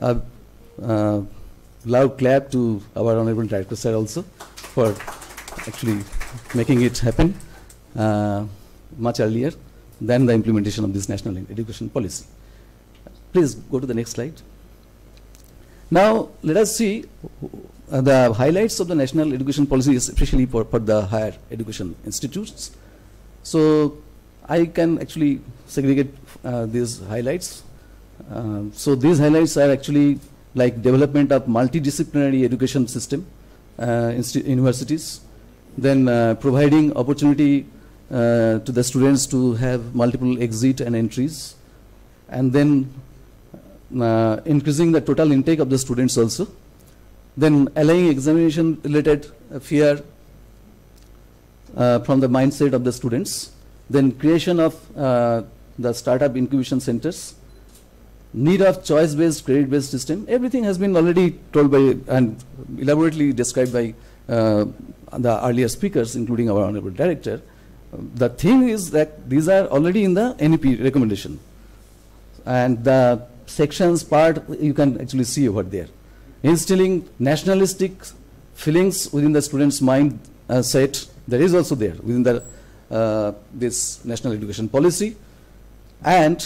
loud clap to our honorable director, sir, also for actually making it happen much earlier than the implementation of this national education policy. Please go to the next slide. Now, let us see the highlights of the national education policy, especially for the higher education institutes. So, I can actually segregate these highlights. So, these highlights are actually like development of multidisciplinary education system, universities, then providing opportunity to the students to have multiple exit and entries, and then increasing the total intake of the students also, then allaying examination related fear from the mindset of the students, then creation of the startup incubation centers, need of choice-based, credit-based system. Everything has been already told by and elaborately described by the earlier speakers, including our honorable director. The thing is that these are already in the NEP recommendation, and the sections part you can actually see over there. Instilling nationalistic feelings within the student's mind set, there is also there within the this national education policy. And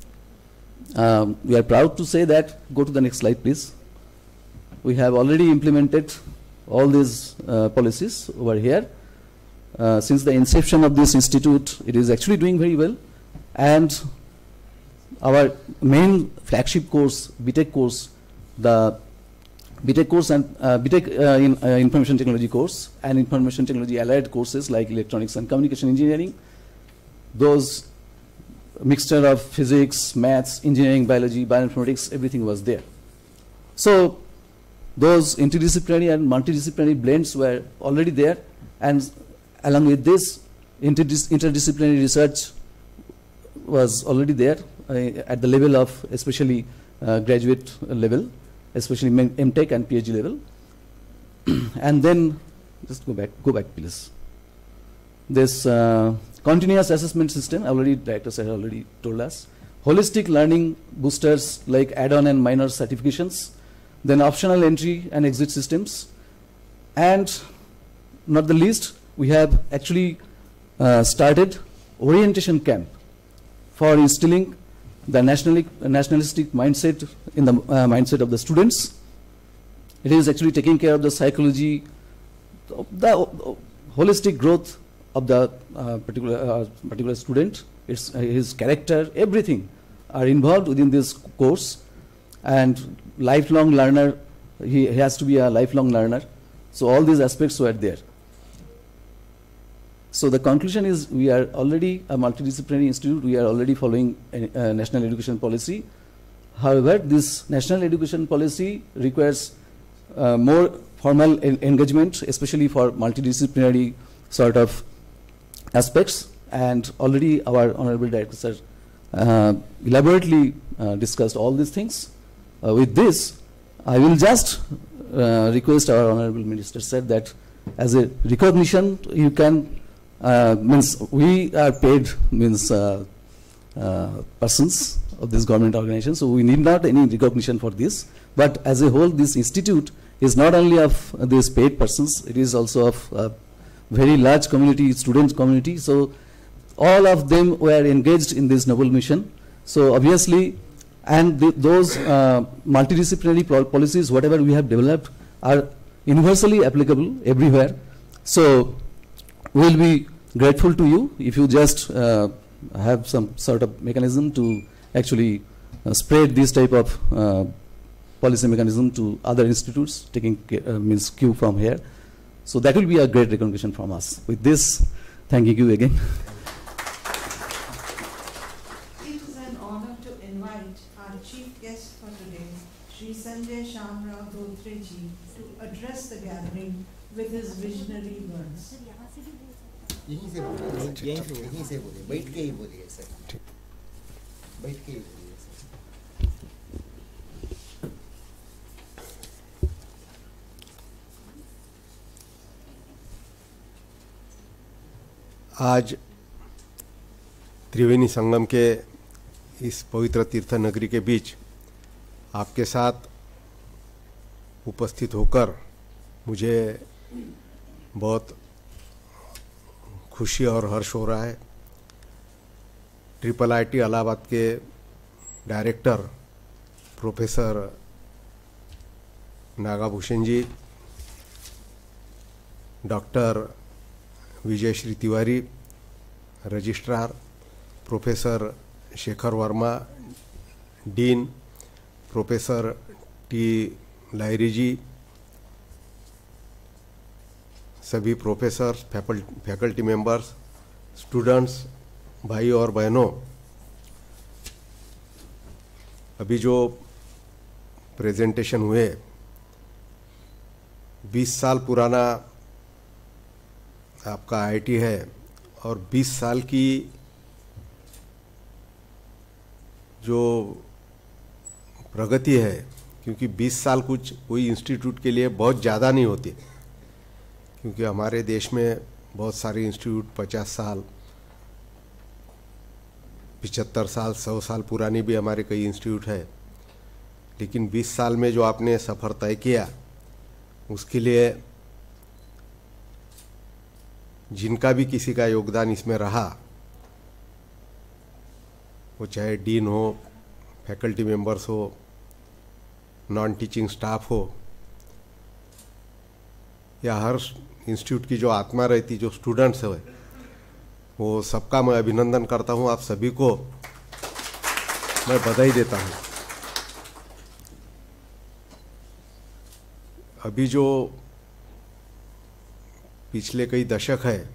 we are proud to say that, go to the next slide please. We have already implemented all these policies over here. Since the inception of this institute, it is actually doing very well. And our main flagship course, BTech course, the BTech course and BTech in information technology course and information technology allied courses like electronics and communication engineering, those mixture of physics, maths, engineering, biology, bioinformatics, everything was there. So those interdisciplinary and multidisciplinary blends were already there, and along with this, interdisciplinary research was already there at the level of especially graduate level, especially MTech and PhD level. And then, just go back please. This continuous assessment system, Director Sir already told us. Holistic learning boosters like add-on and minor certifications, then optional entry and exit systems, and not the least, we have actually started orientation camp for instilling the nationalistic mindset in the mindset of the students. It is actually taking care of the psychology, the holistic growth of the particular student, his character, everything are involved within this course. And lifelong learner, he has to be a lifelong learner. So all these aspects were there. So the conclusion is, we are already a multidisciplinary institute. We are already following a national education policy. However, this national education policy requires more formal engagement, especially for multidisciplinary sort of aspects. And already our Honorable Director Sir elaborately discussed all these things. With this, I will just request our Honorable Minister said that as a recognition, you can, means we are paid, means persons of this government organization, so we need not any recognition for this. But as a whole, this institute is not only of these paid persons, it is also of a very large community, student community. So all of them were engaged in this noble mission. So obviously, and those multidisciplinary policies, whatever we have developed, are universally applicable everywhere. So we will be grateful to you if you just have some sort of mechanism to actually spread this type of policy mechanism to other institutes, taking means cue from here. So that will be a great recognition from us. With this, thanking you again. It is an honor to invite our chief guest for today, Shri Sanjay Shamrao Dhotreji, to address the gathering with his visionary words. यहीं से बोलिए, बैठ के ही बोलिए sir, बैठ के ही बोलिए sir. आज त्रिवेणी संगम के इस पवित्र तीर्थ नगरी के बीच आपके साथ उपस्थित होकर मुझे बहुत खुशी और हर्ष हो रहा है। IIIT इलाहाबाद के director professor Nagabhushan ji, doctor Vijayshree Tiwari, registrar professor Shekhar Verma, dean professor T Lahiri ji, सभी प्रोफेसर्स, फैकल्टी मेंबर्स, स्टूडेंट्स, भाई और बहनों, अभी जो प्रेजेंटेशन हुए 20 साल पुराना आपका IIT है और 20 साल की जो प्रगति है, क्योंकि 20 साल कुछ कोई इंस्टीट्यूट के लिए बहुत ज़्यादा नहीं होती, क्योंकि हमारे देश में बहुत सारे इंस्टीट्यूट 50 साल, 75 साल, 100 साल पुरानी भी हमारे कई इंस्टीट्यूट है। लेकिन 20 साल में जो आपने सफ़र तय किया, उसके लिए जिनका भी किसी का योगदान इसमें रहा, वो चाहे डीन हो, फैकल्टी मेंबर्स हो, नॉन टीचिंग स्टाफ हो, या हर इंस्टीट्यूट की जो आत्मा रहती, जो स्टूडेंट्स है, वो सबका मैं अभिनंदन करता हूँ। आप सभी को मैं बधाई देता हूँ। अभी जो पिछले कई दशक है,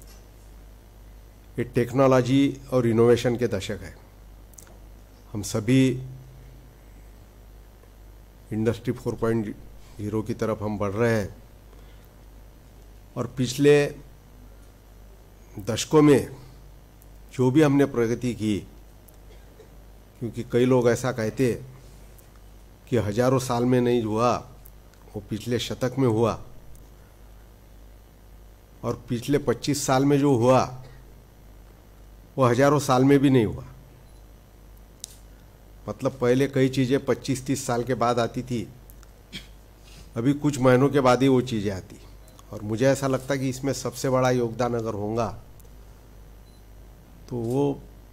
ये टेक्नोलॉजी और इनोवेशन के दशक है। हम सभी इंडस्ट्री हीरो की तरफ हम बढ़ रहे हैं। और पिछले दशकों में जो भी हमने प्रगति की, क्योंकि कई लोग ऐसा कहते कि हजारों साल में नहीं हुआ, वो पिछले शतक में हुआ, और पिछले 25 साल में जो हुआ वो हजारों साल में भी नहीं हुआ। मतलब पहले कई चीज़ें 25-30 साल के बाद आती थी, अभी कुछ महीनों के बाद ही वो चीज़ें आती। और मुझे ऐसा लगता कि इसमें सबसे बड़ा योगदान अगर होगा तो वो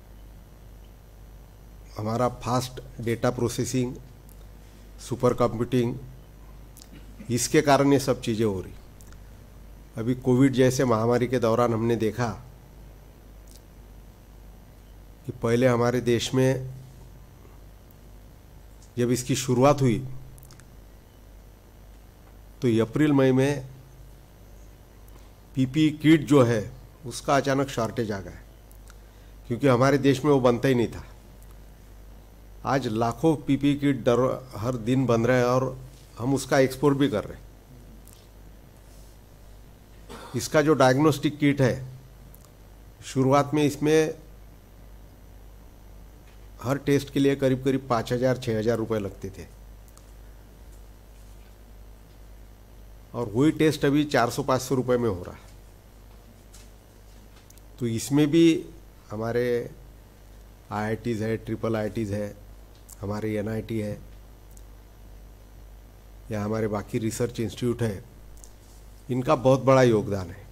हमारा fast data processing, super computing, इसके कारण ये सब चीज़ें हो रही। अभी कोविड जैसे महामारी के दौरान हमने देखा कि पहले हमारे देश में जब इसकी शुरुआत हुई तो अप्रैल मई में पीपीई किट जो है उसका अचानक शॉर्टेज आ गया, क्योंकि हमारे देश में वो बनता ही नहीं था। आज लाखों पीपीई किट हर दिन बन रहे हैं और हम उसका एक्सपोर्ट भी कर रहे हैं। इसका जो डायग्नोस्टिक किट है, शुरुआत में इसमें हर टेस्ट के लिए करीब करीब 5,000-6,000 रुपये लगते थे, और वही टेस्ट अभी 400-500 रुपये में हो रहा है। तो इसमें भी हमारे IITs है, ट्रिपल IITs है, हमारे NIT है, या हमारे बाकी रिसर्च इंस्टीट्यूट है, इनका बहुत बड़ा योगदान है।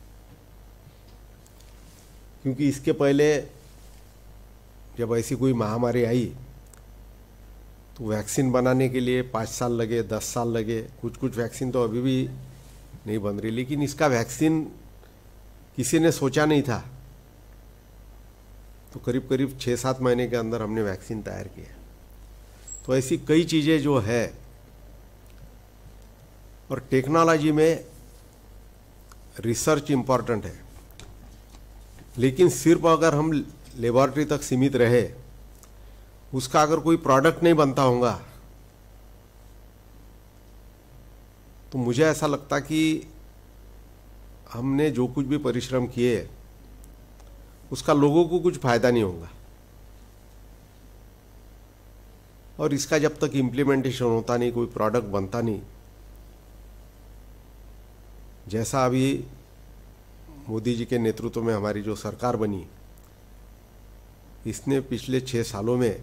क्योंकि इसके पहले जब ऐसी कोई महामारी आई तो वैक्सीन बनाने के लिए 5 साल लगे, 10 साल लगे, कुछ वैक्सीन तो अभी भी नहीं बन रही। लेकिन इसका वैक्सीन किसी ने सोचा नहीं था, तो करीब करीब 6-7 महीने के अंदर हमने वैक्सीन तैयार किया। तो ऐसी कई चीज़ें जो है, और टेक्नोलॉजी में रिसर्च इम्पॉर्टेंट है, लेकिन सिर्फ अगर हम लेबॉरेटरी तक सीमित रहे, उसका अगर कोई प्रोडक्ट नहीं बनता होगा तो मुझे ऐसा लगता कि हमने जो कुछ भी परिश्रम किए उसका लोगों को कुछ फायदा नहीं होगा। और इसका जब तक इम्प्लीमेंटेशन होता नहीं, कोई प्रोडक्ट बनता नहीं, जैसा अभी मोदी जी के नेतृत्व में हमारी जो सरकार बनी, इसने पिछले 6 सालों में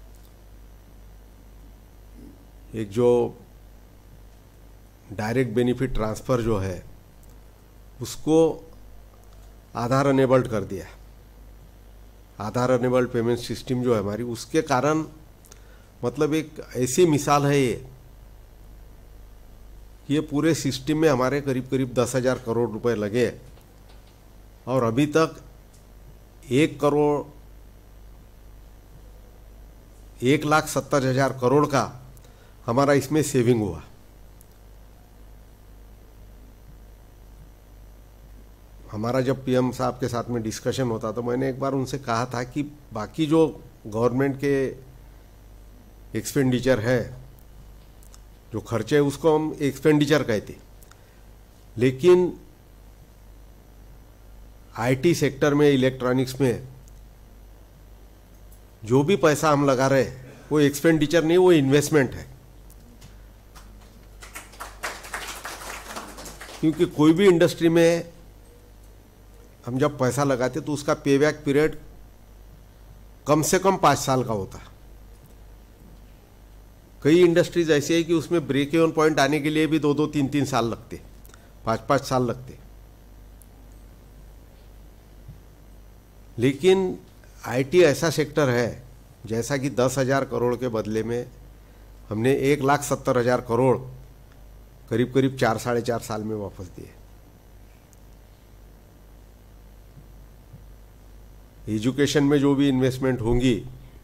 एक जो डायरेक्ट बेनिफिट ट्रांसफ़र जो है उसको आधार अनेबल्ड कर दिया। आधार अनेबल्ड पेमेंट सिस्टम जो है हमारी, उसके कारण मतलब एक ऐसी मिसाल है ये पूरे सिस्टम में हमारे करीब करीब 10,000 करोड़ रुपए लगे, और अभी तक 1,70,000 करोड़ का हमारा इसमें सेविंग हुआ। हमारा जब पीएम साहब के साथ में डिस्कशन होता तो मैंने एक बार उनसे कहा था कि बाकी जो गवर्नमेंट के एक्सपेंडिचर है, जो खर्चे, उसको हम एक्सपेंडिचर कहते, लेकिन आईटी सेक्टर में, इलेक्ट्रॉनिक्स में जो भी पैसा हम लगा रहे वो एक्सपेंडिचर नहीं, वो इन्वेस्टमेंट है। क्योंकि कोई भी इंडस्ट्री में हम जब पैसा लगाते तो उसका पेबैक पीरियड कम से कम 5 साल का होता। कई इंडस्ट्रीज ऐसी है कि उसमें ब्रेक इवन पॉइंट आने के लिए भी 2-2, 3-3 साल लगते, 5-5 साल लगते। लेकिन आईटी ऐसा सेक्टर है जैसा कि 10,000 करोड़ के बदले में हमने 1,70,000 करोड़ करीब करीब 4-4.5 साल में वापस दिए। एजुकेशन में जो भी इन्वेस्टमेंट होंगी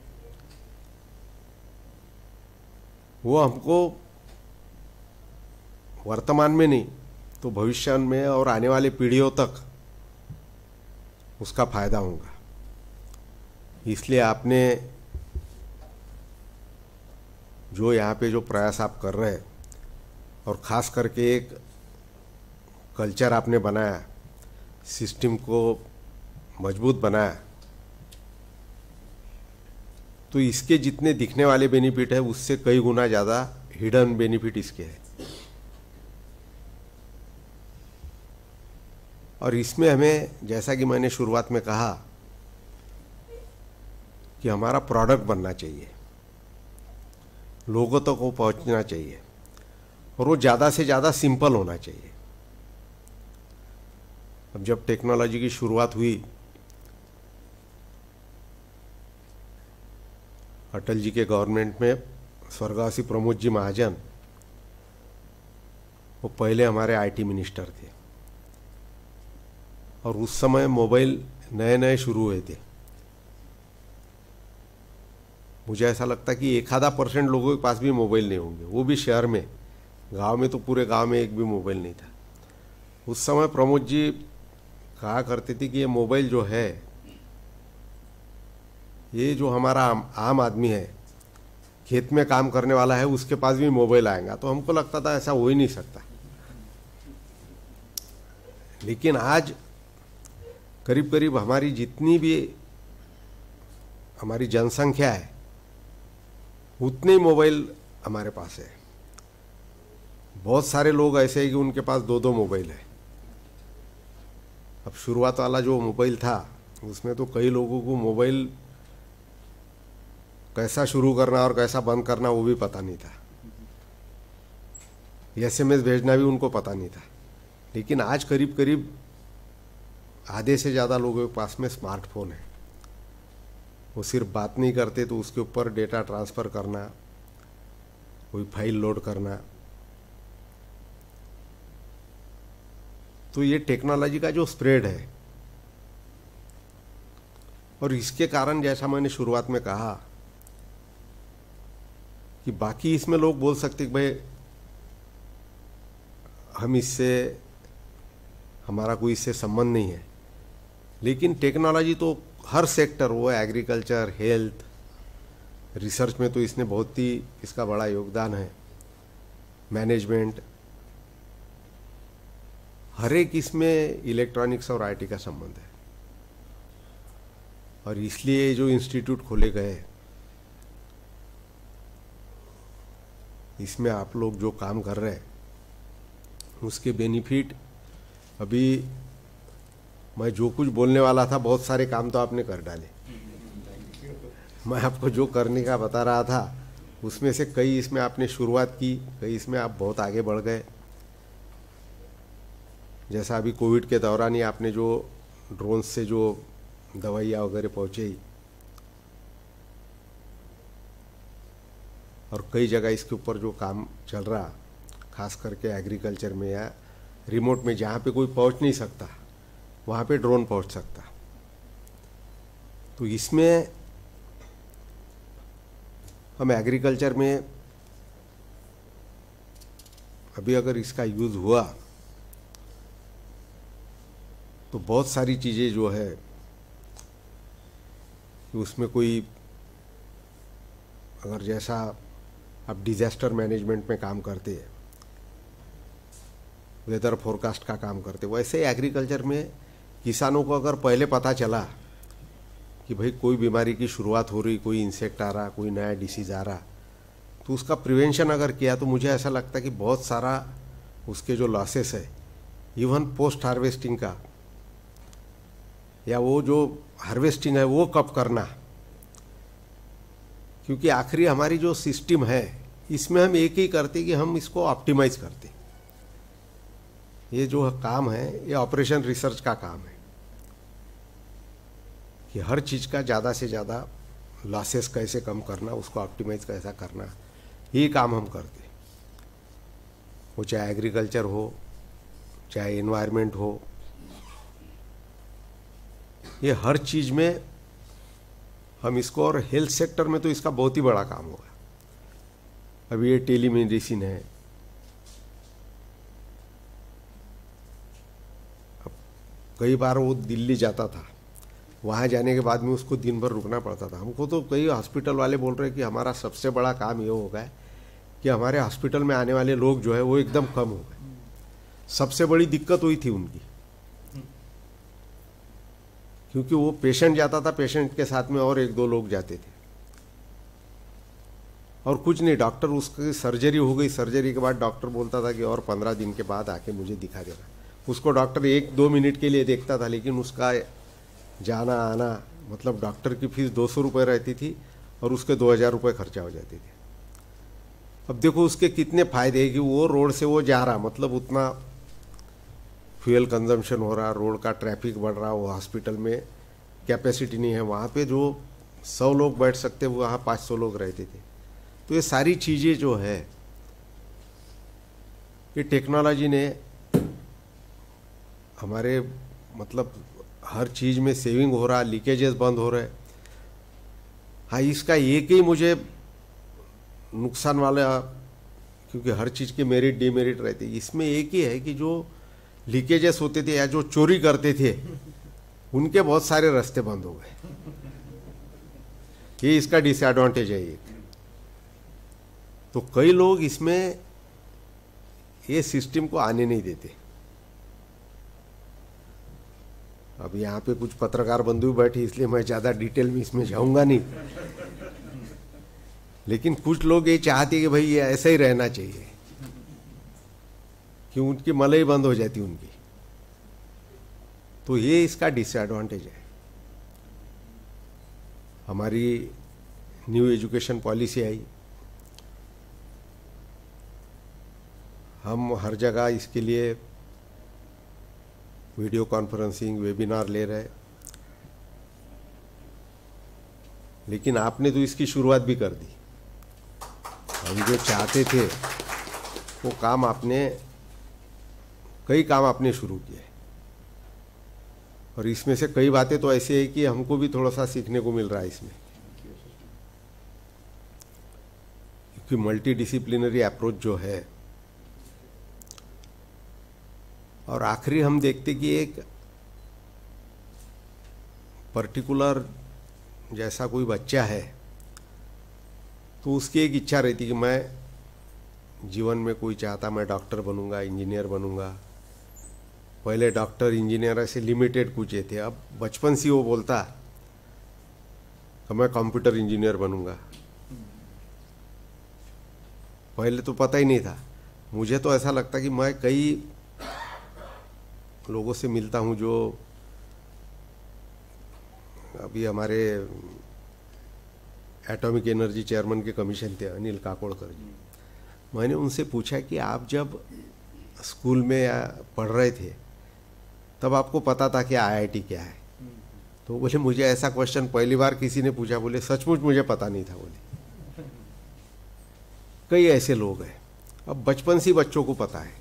वो हमको वर्तमान में नहीं तो भविष्य में और आने वाली पीढ़ियों तक उसका फायदा होगा। इसलिए आपने जो यहाँ पे जो प्रयास आप कर रहे हैं, और ख़ास करके एक कल्चर आपने बनाया, सिस्टम को मजबूत बनाया, तो इसके जितने दिखने वाले बेनिफिट है उससे कई गुना ज़्यादा हिडन बेनिफिट इसके हैं। और इसमें हमें, जैसा कि मैंने शुरुआत में कहा, कि हमारा प्रोडक्ट बनना चाहिए, लोगों तक को पहुंचना चाहिए, और वो ज़्यादा से ज़्यादा सिंपल होना चाहिए। अब जब टेक्नोलॉजी की शुरुआत हुई, अटल जी के गवर्नमेंट में स्वर्गवासी प्रमोद जी महाजन, वो पहले हमारे आईटी मिनिस्टर थे, और उस समय मोबाइल नए नए शुरू हुए थे। मुझे ऐसा लगता कि 1-आधा% लोगों के पास भी मोबाइल नहीं होंगे, वो भी शहर में। गांव में तो पूरे गांव में एक भी मोबाइल नहीं था। उस समय प्रमोद जी कहा करते थे कि ये मोबाइल जो है, ये जो हमारा आम आदमी है, खेत में काम करने वाला है, उसके पास भी मोबाइल आएगा। तो हमको लगता था ऐसा हो ही नहीं सकता। लेकिन आज करीब करीब हमारी जितनी भी हमारी जनसंख्या है, उतने ही मोबाइल हमारे पास है। बहुत सारे लोग ऐसे हैं कि उनके पास 2-2 मोबाइल है। अब शुरुआत वाला जो मोबाइल था, उसमें तो कई लोगों को मोबाइल कैसा शुरू करना और कैसा बंद करना वो भी पता नहीं था। SMS भेजना भी उनको पता नहीं था। लेकिन आज करीब करीब आधे से ज़्यादा लोगों के पास में स्मार्टफोन है। वो सिर्फ बात नहीं करते तो उसके ऊपर डेटा ट्रांसफ़र करना, कोई फाइल लोड करना, तो ये टेक्नोलॉजी का जो स्प्रेड है, और इसके कारण जैसा मैंने शुरुआत में कहा कि बाकी इसमें लोग बोल सकते कि भाई हम इससे, हमारा कोई इससे संबंध नहीं है। लेकिन टेक्नोलॉजी तो हर सेक्टर, वो एग्रीकल्चर, हेल्थ, रिसर्च में तो इसने बहुत ही, इसका बड़ा योगदान है, मैनेजमेंट, हर एक इसमें इलेक्ट्रॉनिक्स और आईटी का संबंध है। और इसलिए जो इंस्टीट्यूट खोले गए, इसमें आप लोग जो काम कर रहे हैं, उसके बेनिफिट, अभी मैं जो कुछ बोलने वाला था, बहुत सारे काम तो आपने कर डाले। मैं आपको जो करने का बता रहा था, उसमें से कई इसमें आपने शुरुआत की, कई इसमें आप बहुत आगे बढ़ गए। जैसा अभी कोविड के दौरान ही आपने जो ड्रोन से जो दवाइयाँ वगैरह पहुँचाई, और कई जगह इसके ऊपर जो काम चल रहा, खास करके एग्रीकल्चर में या रिमोट में, जहाँ पे कोई पहुँच नहीं सकता वहाँ पे ड्रोन पहुँच सकता। तो इसमें हम एग्रीकल्चर में अभी अगर इसका यूज़ हुआ तो बहुत सारी चीज़ें जो है, उसमें कोई अगर जैसा आप डिज़ास्टर मैनेजमेंट में काम करते हैं, वेदर फोरकास्ट का काम करते, वैसे एग्रीकल्चर में किसानों को अगर पहले पता चला कि भाई कोई बीमारी की शुरुआत हो रही, कोई इंसेक्ट आ रहा, कोई नया डिसीज़ आ रहा, तो उसका प्रिवेंशन अगर किया, तो मुझे ऐसा लगता कि बहुत सारा उसके जो लॉसेस है, इवन पोस्ट हार्वेस्टिंग का, या वो जो हार्वेस्टिंग है वो कब करना, क्योंकि आखिरी हमारी जो सिस्टम है, इसमें हम एक ही करते कि हम इसको ऑप्टिमाइज करते। ये जो काम है, ये ऑपरेशन रिसर्च का काम है कि हर चीज़ का ज़्यादा से ज़्यादा लॉसेस कैसे कम करना, उसको ऑप्टिमाइज कैसा करना, ये काम हम करते। वो चाहे एग्रीकल्चर हो, चाहे एनवायरनमेंट हो, ये हर चीज़ में हम इसको, और हेल्थ सेक्टर में तो इसका बहुत ही बड़ा काम होगा। अभी ये टेलीमेडिसिन है, अब कई बार वो दिल्ली जाता था, वहाँ जाने के बाद में उसको दिन भर रुकना पड़ता था। हमको तो कई हॉस्पिटल वाले बोल रहे हैं कि हमारा सबसे बड़ा काम ये होगा कि हमारे हॉस्पिटल में आने वाले लोग जो है वो एकदम कम हो गए। सबसे बड़ी दिक्कत हुई थी उनकी, क्योंकि वो पेशेंट जाता था, पेशेंट के साथ में और 1-2 लोग जाते थे और कुछ नहीं, डॉक्टर उसकी सर्जरी हो गई, सर्जरी के बाद डॉक्टर बोलता था कि और 15 दिन के बाद आके मुझे दिखा देना। उसको डॉक्टर 1-2 मिनट के लिए देखता था, लेकिन उसका जाना आना, मतलब डॉक्टर की फीस 200 रुपये रहती थी और उसके 2000 रुपये खर्चा हो जाते थे। अब देखो उसके कितने फायदे हैं कि वो रोड से वो जा रहा, मतलब उतना फ्यूल कंजम्पशन हो रहा, रोड का ट्रैफिक बढ़ रहा, वो हॉस्पिटल में कैपेसिटी नहीं है, वहाँ पे जो 100 लोग बैठ सकते वो वहाँ 500 लोग रहते थे। तो ये सारी चीज़ें जो है ये टेक्नोलॉजी ने हमारे, मतलब हर चीज़ में सेविंग हो रहा, लीकेजेस बंद हो रहे। हाँ, इसका एक ही मुझे नुकसान वाला, क्योंकि हर चीज़ के मेरिट डिमेरिट रहते, इसमें एक ही है कि जो लीकेजेस होते थे या जो चोरी करते थे उनके बहुत सारे रास्ते बंद हो गए। ये इसका डिसएडवांटेज है एक। तो कई लोग इसमें ये सिस्टम को आने नहीं देते। अब यहाँ पे कुछ पत्रकार बंधु बैठे, इसलिए मैं ज़्यादा डिटेल में इसमें जाऊंगा नहीं, लेकिन कुछ लोग ये चाहते हैं कि भाई ये ऐसा ही रहना चाहिए, कि उनकी मलाई बंद हो जाती उनकी। तो ये इसका डिसएडवांटेज है। हमारी न्यू एजुकेशन पॉलिसी आई, हम हर जगह इसके लिए वीडियो कॉन्फ्रेंसिंग, वेबिनार ले रहे, लेकिन आपने तो इसकी शुरुआत भी कर दी। हम जो चाहते थे वो काम आपने, कई काम आपने शुरू किए, और इसमें से कई बातें तो ऐसी है कि हमको भी थोड़ा सा सीखने को मिल रहा है इसमें, क्योंकि मल्टी डिसिप्लिनरी अप्रोच जो है। और आखिरी हम देखते कि एक पर्टिकुलर जैसा कोई बच्चा है तो उसकी एक इच्छा रहती कि मैं जीवन में, कोई चाहता मैं डॉक्टर बनूंगा, इंजीनियर बनूंगा। पहले डॉक्टर इंजीनियर ऐसे लिमिटेड कुछ थे, अब बचपन से वो बोलता कि मैं कंप्यूटर इंजीनियर बनूंगा। पहले तो पता ही नहीं था। मुझे तो ऐसा लगता कि मैं कई लोगों से मिलता हूं जो अभी हमारे एटॉमिक एनर्जी चेयरमैन के कमीशन थे, अनिल काकोड़कर जी। मैंने उनसे पूछा कि आप जब स्कूल में पढ़ रहे थे तब आपको पता था कि आईआईटी क्या है? तो बोले मुझे ऐसा क्वेश्चन पहली बार किसी ने पूछा, बोले सचमुच मुझे पता नहीं था। बोले कई ऐसे लोग हैं, अब बचपन से बच्चों को पता है,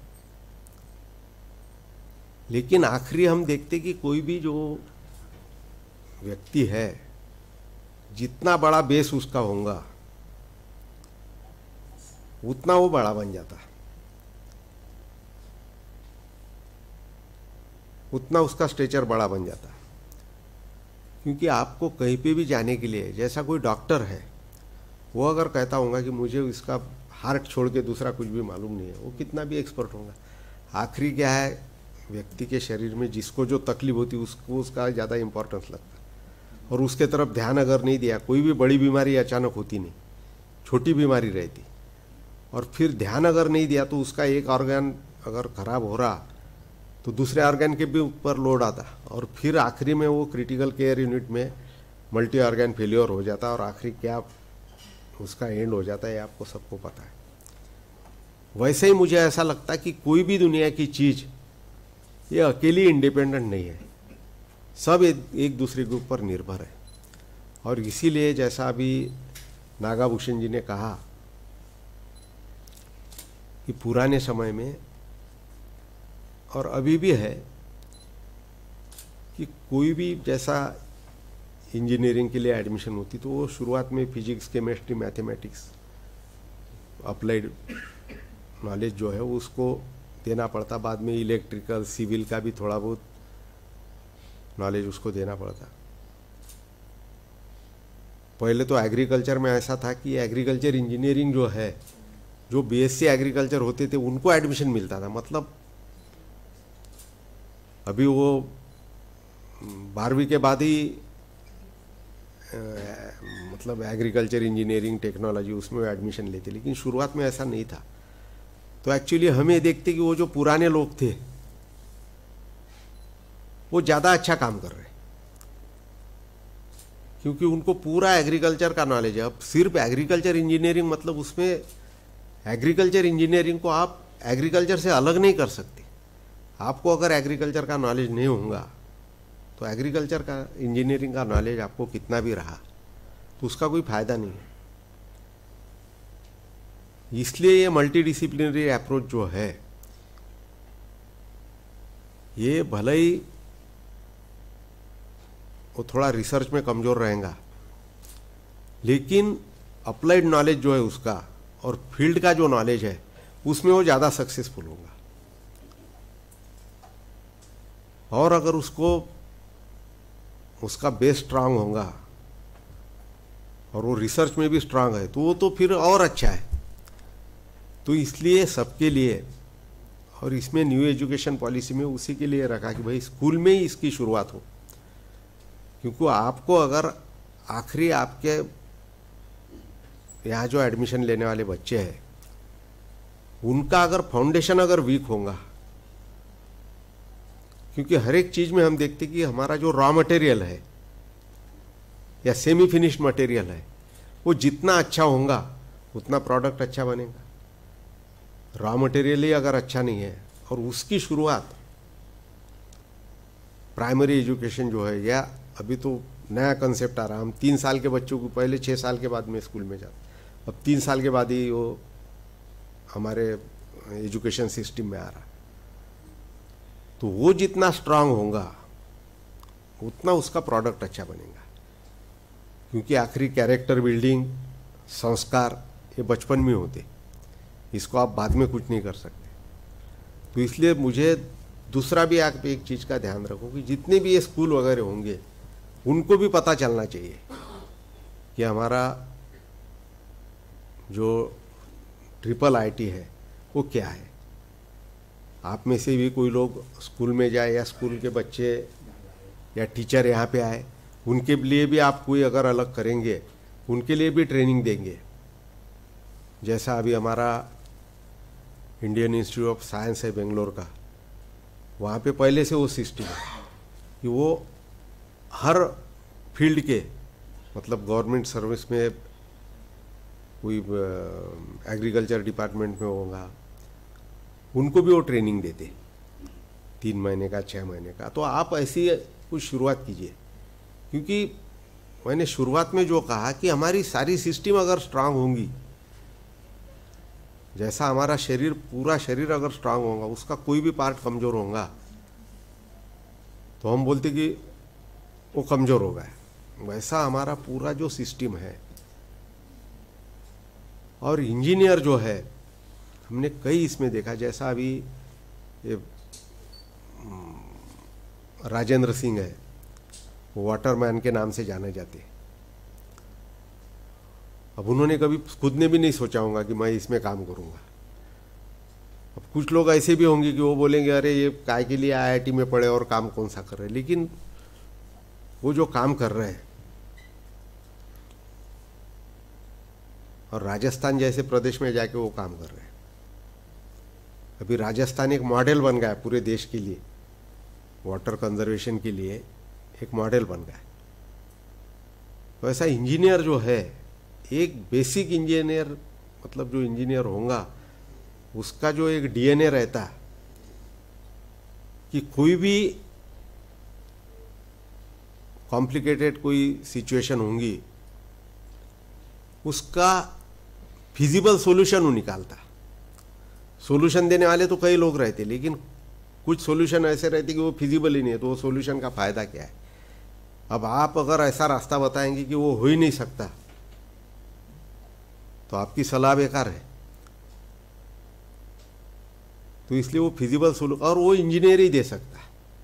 लेकिन आखिरी हम देखते कि कोई भी जो व्यक्ति है, जितना बड़ा बेस उसका होगा उतना वो बड़ा बन जाता, उतना उसका स्टेचर बड़ा बन जाता। क्योंकि आपको कहीं पे भी जाने के लिए, जैसा कोई डॉक्टर है, वो अगर कहता होगा कि मुझे इसका हार्ट छोड़ के दूसरा कुछ भी मालूम नहीं है, वो कितना भी एक्सपर्ट होगा, आखिरी क्या है, व्यक्ति के शरीर में जिसको जो तकलीफ होती है उसको उसका ज़्यादा इम्पोर्टेंस लगता है, और उसके तरफ ध्यान अगर नहीं दिया, कोई भी बड़ी बीमारी अचानक होती नहीं, छोटी बीमारी रहती, और फिर ध्यान अगर नहीं दिया तो उसका एक ऑर्गन अगर खराब हो रहा तो दूसरे ऑर्गन के भी ऊपर लोड आता, और फिर आखिरी में वो क्रिटिकल केयर यूनिट में मल्टी ऑर्गन फेल्योर हो जाता, और आखिरी क्या उसका एंड हो जाता है आपको सबको पता है। वैसे ही मुझे ऐसा लगता है कि कोई भी दुनिया की चीज़ ये अकेली इंडिपेंडेंट नहीं है, सब एक दूसरे के ऊपर निर्भर है। और इसीलिए जैसा अभी नागाभूषण जी ने कहा कि पुराने समय में और अभी भी है कि कोई भी जैसा इंजीनियरिंग के लिए एडमिशन होती तो वो शुरुआत में physics, chemistry, mathematics, applied knowledge जो है उसको देना पड़ता, बाद में इलेक्ट्रिकल, सिविल का भी थोड़ा बहुत नॉलेज उसको देना पड़ता। पहले तो एग्रीकल्चर में ऐसा था कि एग्रीकल्चर इंजीनियरिंग जो है जो बीएससी एग्रीकल्चर होते थे उनको एडमिशन मिलता था। मतलब अभी वो 12वीं के बाद ही मतलब एग्रीकल्चर इंजीनियरिंग टेक्नोलॉजी उसमें एडमिशन लेते, लेकिन शुरुआत में ऐसा नहीं था। तो एक्चुअली हम ये देखते कि वो जो पुराने लोग थे वो ज़्यादा अच्छा काम कर रहे हैं, क्योंकि उनको पूरा एग्रीकल्चर का नॉलेज है। अब सिर्फ एग्रीकल्चर इंजीनियरिंग मतलब उसमें एग्रीकल्चर इंजीनियरिंग को आप एग्रीकल्चर से अलग नहीं कर सकते। आपको अगर एग्रीकल्चर का नॉलेज नहीं होगा तो एग्रीकल्चर का इंजीनियरिंग का नॉलेज आपको कितना भी रहा तो उसका कोई फायदा नहीं है। इसलिए ये मल्टीडिसिप्लिनरी अप्रोच जो है ये भले ही वो थोड़ा रिसर्च में कमजोर रहेगा, लेकिन अप्लाइड नॉलेज जो है उसका और फील्ड का जो नॉलेज है उसमें वो ज़्यादा सक्सेसफुल होगा। और अगर उसका बेस स्ट्रांग होगा और वो रिसर्च में भी स्ट्रांग है तो वो तो फिर और अच्छा है। तो इसलिए सबके लिए, और इसमें न्यू एजुकेशन पॉलिसी में उसी के लिए रखा कि भाई स्कूल में ही इसकी शुरुआत हो, क्योंकि आपको अगर आखिरी आपके यहाँ जो एडमिशन लेने वाले बच्चे हैं उनका अगर फाउंडेशन अगर वीक होगा, क्योंकि हर एक चीज़ में हम देखते कि हमारा जो रॉ मटेरियल है या सेमी फिनिश्ड मटेरियल है वो जितना अच्छा होगा उतना प्रोडक्ट अच्छा बनेगा। रॉ मटेरियल ही अगर अच्छा नहीं है और उसकी शुरुआत प्राइमरी एजुकेशन जो है, या अभी तो नया कंसेप्ट आ रहा, हम 3 साल के बच्चों को पहले 6 साल के बाद में स्कूल में जाते, अब 3 साल के बाद ही वो हमारे एजुकेशन सिस्टम में आ रहा। तो वो जितना स्ट्रांग होगा उतना उसका प्रोडक्ट अच्छा बनेगा, क्योंकि आखिरी कैरेक्टर बिल्डिंग संस्कार ये बचपन में होते, इसको आप बाद में कुछ नहीं कर सकते। तो इसलिए मुझे दूसरा भी आप एक चीज़ का ध्यान रखो कि जितने भी ये स्कूल वगैरह होंगे उनको भी पता चलना चाहिए कि हमारा जो ट्रिपल आईटी है वो क्या है। आप में से भी कोई लोग स्कूल में जाए या स्कूल के बच्चे या टीचर यहाँ पे आए, उनके लिए भी आप कोई अगर अलग करेंगे उनके लिए भी ट्रेनिंग देंगे। जैसा अभी हमारा इंडियन इंस्टीट्यूट ऑफ साइंस है बेंगलोर का, वहाँ पे पहले से वो सिस्टम है कि वो हर फील्ड के, मतलब गवर्नमेंट सर्विस में कोई एग्रीकल्चर डिपार्टमेंट में होगा उनको भी वो ट्रेनिंग देते 3 महीने का 6 महीने का। तो आप ऐसी कुछ शुरुआत कीजिए, क्योंकि मैंने शुरुआत में जो कहा कि हमारी सारी सिस्टम अगर स्ट्रांग होंगी, जैसा हमारा शरीर पूरा शरीर अगर स्ट्रांग होगा उसका कोई भी पार्ट कमज़ोर होगा तो हम बोलते कि वो कमज़ोर हो गया, वैसा हमारा पूरा जो सिस्टम है। और इंजीनियर जो है हमने कई इसमें देखा, जैसा अभी ये राजेंद्र सिंह है, वाटरमैन के नाम से जाने जाते। अब उन्होंने कभी खुद ने भी नहीं सोचा होगा कि मैं इसमें काम करूंगा। अब कुछ लोग ऐसे भी होंगे कि वो बोलेंगे अरे ये काय के लिए आईआईटी में पढ़े और काम कौन सा कर रहे हैं, लेकिन वो जो काम कर रहे हैं, और राजस्थान जैसे प्रदेश में जाके वो काम कर रहे हैं। अभी राजस्थान एक मॉडल बन गया है पूरे देश के लिए, वाटर कंजर्वेशन के लिए एक मॉडल बन गया है। तो ऐसा इंजीनियर जो है, एक बेसिक इंजीनियर, मतलब जो इंजीनियर होगा उसका जो एक डीएनए रहता है कि कोई भी कॉम्प्लिकेटेड कोई सिचुएशन होंगी उसका फिजिबल सॉल्यूशन वो निकालता। सॉल्यूशन देने वाले तो कई लोग रहते, लेकिन कुछ सॉल्यूशन ऐसे रहते कि वो फिजिबल ही नहीं है, तो वो सॉल्यूशन का फायदा क्या है। अब आप अगर ऐसा रास्ता बताएंगे कि वो हो ही नहीं सकता तो आपकी सलाह बेकार है। तो इसलिए वो फिजिबल सोल्यूशन, और वो इंजीनियर ही दे सकता है।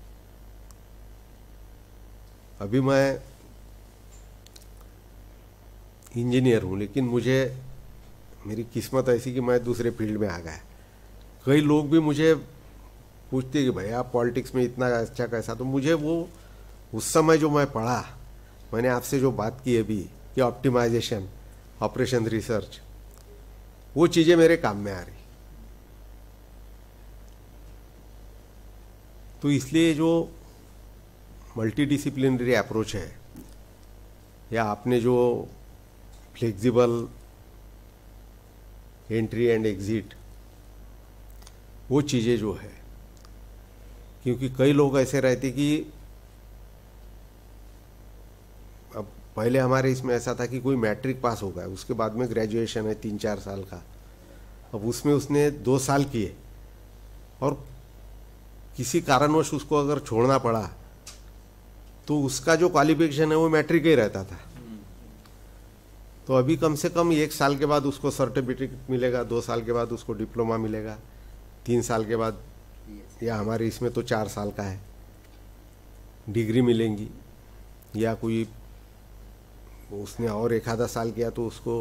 अभी मैं इंजीनियर हूं, लेकिन मुझे मेरी किस्मत ऐसी कि मैं दूसरे फील्ड में आ गया। कई लोग भी मुझे पूछते कि भैया आप पॉलिटिक्स में इतना अच्छा कैसा, तो मुझे वो उस समय जो मैं पढ़ा, मैंने आपसे जो बात की अभी कि ऑप्टिमाइजेशन, ऑपरेशन रिसर्च, वो चीज़ें मेरे काम में आ रही। तो इसलिए जो मल्टीडिसिप्लिनरी अप्रोच है, या आपने जो फ्लेक्सिबल एंट्री एंड एग्जिट, वो चीज़ें जो है, क्योंकि कई लोग ऐसे रहते कि अब पहले हमारे इसमें ऐसा था कि कोई मैट्रिक पास हो गया, उसके बाद में ग्रेजुएशन है 3-4 साल का, अब उसमें उसने 2 साल किए और किसी कारणवश उसको अगर छोड़ना पड़ा तो उसका जो क्वालिफिकेशन है वो मैट्रिक ही रहता था। तो अभी कम से कम 1 साल के बाद उसको सर्टिफिकेट मिलेगा, 2 साल के बाद उसको डिप्लोमा मिलेगा, 3 साल के बाद, या हमारे इसमें तो 4 साल का है, डिग्री मिलेंगी, या कोई उसने और 1 आधा साल किया तो उसको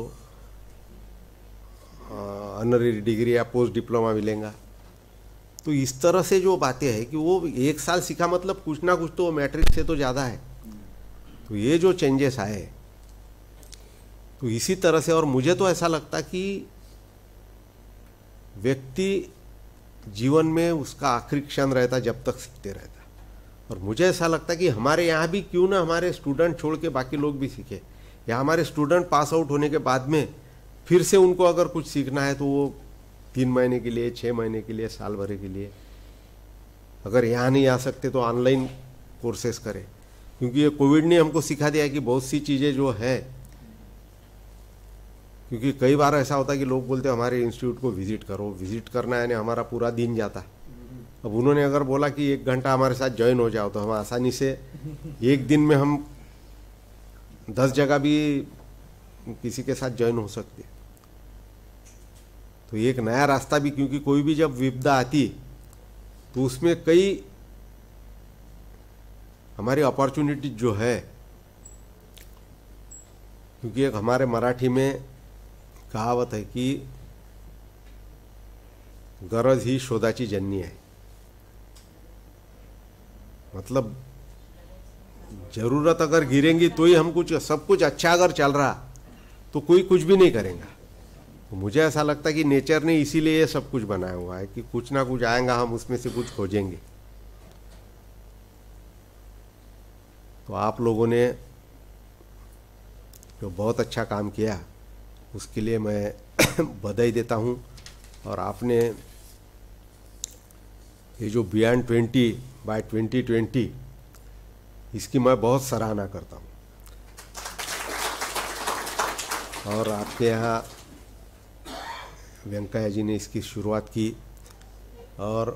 ऑनररी डिग्री या पोस्ट डिप्लोमा मिलेगा। तो इस तरह से जो बातें हैं कि वो 1 साल सीखा मतलब कुछ ना कुछ तो मैट्रिक से तो ज़्यादा है। तो ये जो चेंजेस आए, तो इसी तरह से, और मुझे तो ऐसा लगता कि व्यक्ति जीवन में उसका आखिरी क्षण रहता जब तक सीखते रहता। और मुझे ऐसा लगता कि हमारे यहाँ भी क्यों ना हमारे स्टूडेंट छोड़ के बाकी लोग भी सीखे, या हमारे स्टूडेंट पास आउट होने के बाद में फिर से उनको अगर कुछ सीखना है तो वो 3 महीने के लिए, 6 महीने के लिए, साल भर के लिए, अगर यहाँ नहीं आ सकते तो ऑनलाइन कोर्सेस करें। क्योंकि ये कोविड ने हमको सिखा दिया है कि बहुत सी चीज़ें जो है, क्योंकि कई बार ऐसा होता है कि लोग बोलते हैं हमारे इंस्टीट्यूट को विजिट करो, विजिट करना है, हमारा पूरा दिन जाता। अब उन्होंने अगर बोला कि 1 घंटा हमारे साथ ज्वाइन हो जाओ, तो हम आसानी से एक दिन में हम 10 जगह भी किसी के साथ ज्वाइन हो सकते। तो एक नया रास्ता भी, क्योंकि कोई भी जब विपदा आती तो उसमें कई हमारी अपॉर्चुनिटी जो है, क्योंकि एक हमारे मराठी में कहावत है कि गरज ही शोधाची जननी है। मतलब जरूरत अगर गिरेंगी तो ही हम कुछ, सब कुछ अच्छा अगर चल रहा तो कोई कुछ भी नहीं करेगा। तो मुझे ऐसा लगता है कि नेचर ने इसीलिए ये सब कुछ बनाया हुआ है कि कुछ ना कुछ आएगा, हम उसमें से कुछ खोजेंगे। तो आप लोगों ने जो बहुत अच्छा काम किया उसके लिए मैं बधाई देता हूँ। और आपने ये जो बियॉन्ड 20 बाय 2020, इसकी मैं बहुत सराहना करता हूँ। और आपके यहाँ वेंकैया जी ने इसकी शुरुआत की, और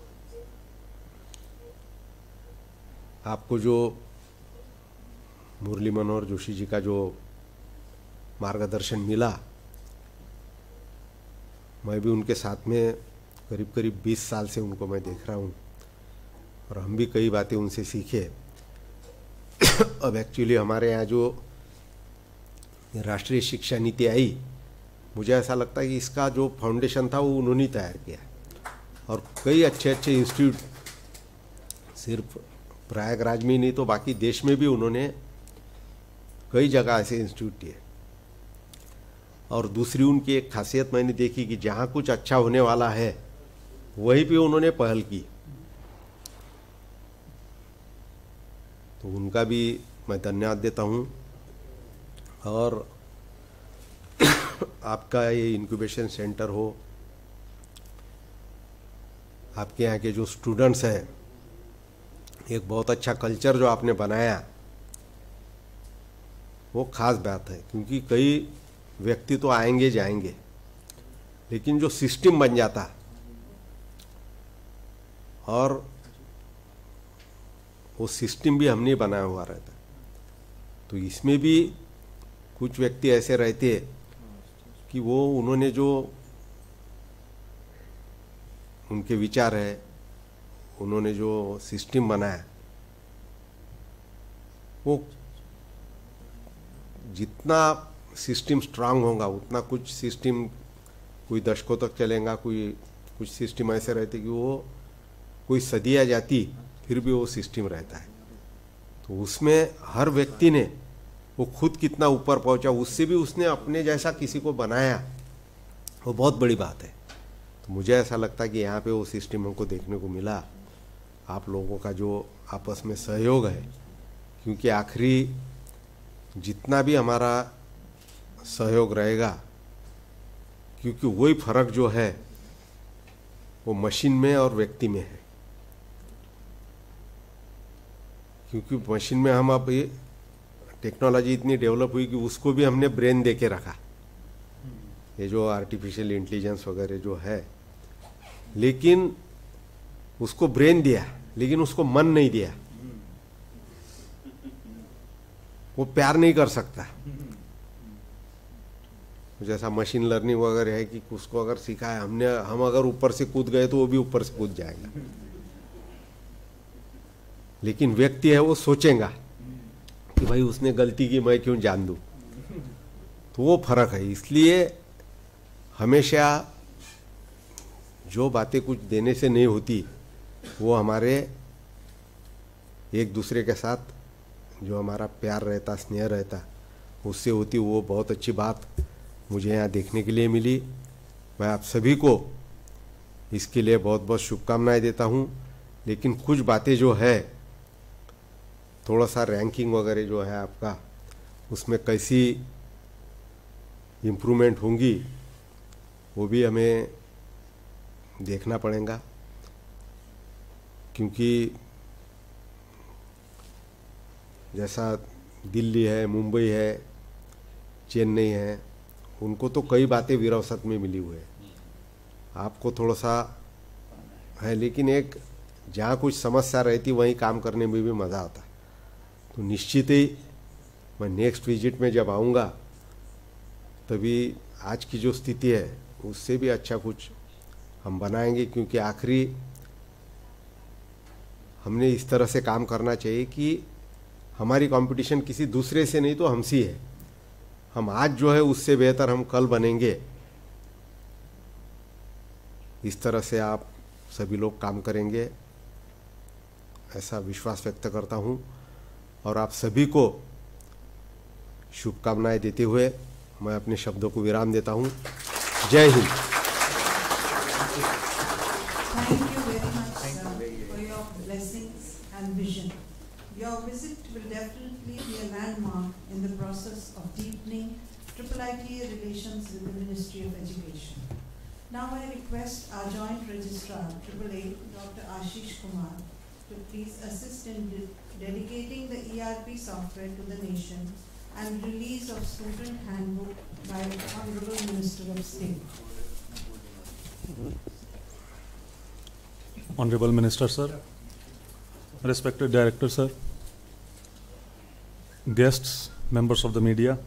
आपको जो मुरली मनोहर जोशी जी का जो मार्गदर्शन मिला, मैं भी उनके साथ में करीब करीब 20 साल से उनको मैं देख रहा हूँ, और हम भी कई बातें उनसे सीखे। अब एक्चुअली हमारे यहाँ जो राष्ट्रीय शिक्षा नीति आई, मुझे ऐसा लगता है कि इसका जो फाउंडेशन था वो उन्होंने तैयार किया, और कई अच्छे अच्छे इंस्टीट्यूट सिर्फ प्रयागराज में ही नहीं तो बाकी देश में भी उन्होंने कई जगह ऐसे इंस्टीट्यूट दिए। और दूसरी उनकी एक खासियत मैंने देखी कि जहाँ कुछ अच्छा होने वाला है वहीं पे उन्होंने पहल की। तो उनका भी मैं धन्यवाद देता हूँ। और आपका ये इंक्यूबेशन सेंटर हो, आपके यहाँ के जो स्टूडेंट्स हैं, एक बहुत अच्छा कल्चर जो आपने बनाया, वो खास बात है। क्योंकि कई व्यक्ति तो आएंगे जाएंगे, लेकिन जो सिस्टम बन जाता, और वो सिस्टम भी हमने बनाया हुआ रहता, तो इसमें भी कुछ व्यक्ति ऐसे रहते हैं कि वो उन्होंने जो उनके विचार है, उन्होंने जो सिस्टम बनाया, वो जितना सिस्टम स्ट्रांग होगा उतना कुछ सिस्टम कोई दशकों तक चलेगा, कुछ सिस्टम ऐसे रहते कि वो कोई सदियाँ जाती फिर भी वो सिस्टम रहता है। तो उसमें हर व्यक्ति ने वो खुद कितना ऊपर पहुंचा, उससे भी उसने अपने जैसा किसी को बनाया, वो बहुत बड़ी बात है। तो मुझे ऐसा लगता है कि यहाँ पे वो सिस्टम हमको देखने को मिला, आप लोगों का जो आपस में सहयोग है, क्योंकि आखिरी जितना भी हमारा सहयोग रहेगा, क्योंकि वही फर्क जो है वो मशीन में और व्यक्ति में है। क्योंकि मशीन में हम अब ये टेक्नोलॉजी इतनी डेवलप हुई कि उसको भी हमने ब्रेन दे के रखा, ये जो आर्टिफिशियल इंटेलिजेंस वगैरह जो है, लेकिन उसको ब्रेन दिया लेकिन उसको मन नहीं दिया, वो प्यार नहीं कर सकता। जैसा मशीन लर्निंग वगैरह है कि उसको अगर सीखा है हमने, हम अगर ऊपर से कूद गए तो वो भी ऊपर से कूद जाएगा, लेकिन व्यक्ति है वो सोचेगा कि भाई उसने गलती की, मैं क्यों जान दूं। तो वो फर्क है। इसलिए हमेशा जो बातें कुछ देने से नहीं होती वो हमारे एक दूसरे के साथ जो हमारा प्यार रहता, स्नेह रहता, उससे होती। वो बहुत अच्छी बात मुझे यहाँ देखने के लिए मिली। मैं आप सभी को इसके लिए बहुत बहुत शुभकामनाएं देता हूँ। लेकिन कुछ बातें जो है, थोड़ा सा रैंकिंग वगैरह जो है आपका, उसमें कैसी इम्प्रूवमेंट होंगी वो भी हमें देखना पड़ेगा, क्योंकि जैसा दिल्ली है, मुंबई है, चेन्नई है, उनको तो कई बातें विरासत में मिली हुई है, आपको थोड़ा सा है, लेकिन एक जहाँ कुछ समस्या रहती वहीं काम करने में भी मज़ा आता। तो निश्चित ही मैं नेक्स्ट विजिट में जब आऊँगा तभी आज की जो स्थिति है उससे भी अच्छा कुछ हम बनाएंगे, क्योंकि आखिरी हमने इस तरह से काम करना चाहिए कि हमारी कंपटीशन किसी दूसरे से नहीं तो हमसे है। हम आज जो है उससे बेहतर हम कल बनेंगे, इस तरह से आप सभी लोग काम करेंगे ऐसा विश्वास व्यक्त करता हूँ। और आप सभी को शुभकामनाएं देते हुए मैं अपने शब्दों को विराम देता हूँ। जय Hind. Thank you very much for your blessings and vision. Your visit will definitely be a landmark in the process of deepening IIIT relations with the Ministry of Education. Now I request our Joint Registrar, AAA, Dr. Ashish Kumar, to please assist in dedicating the ERP software to the nation and release of student handbook by the Honorable Minister of State. Honorable Minister, sir, respected Director, sir, guests, members of the media,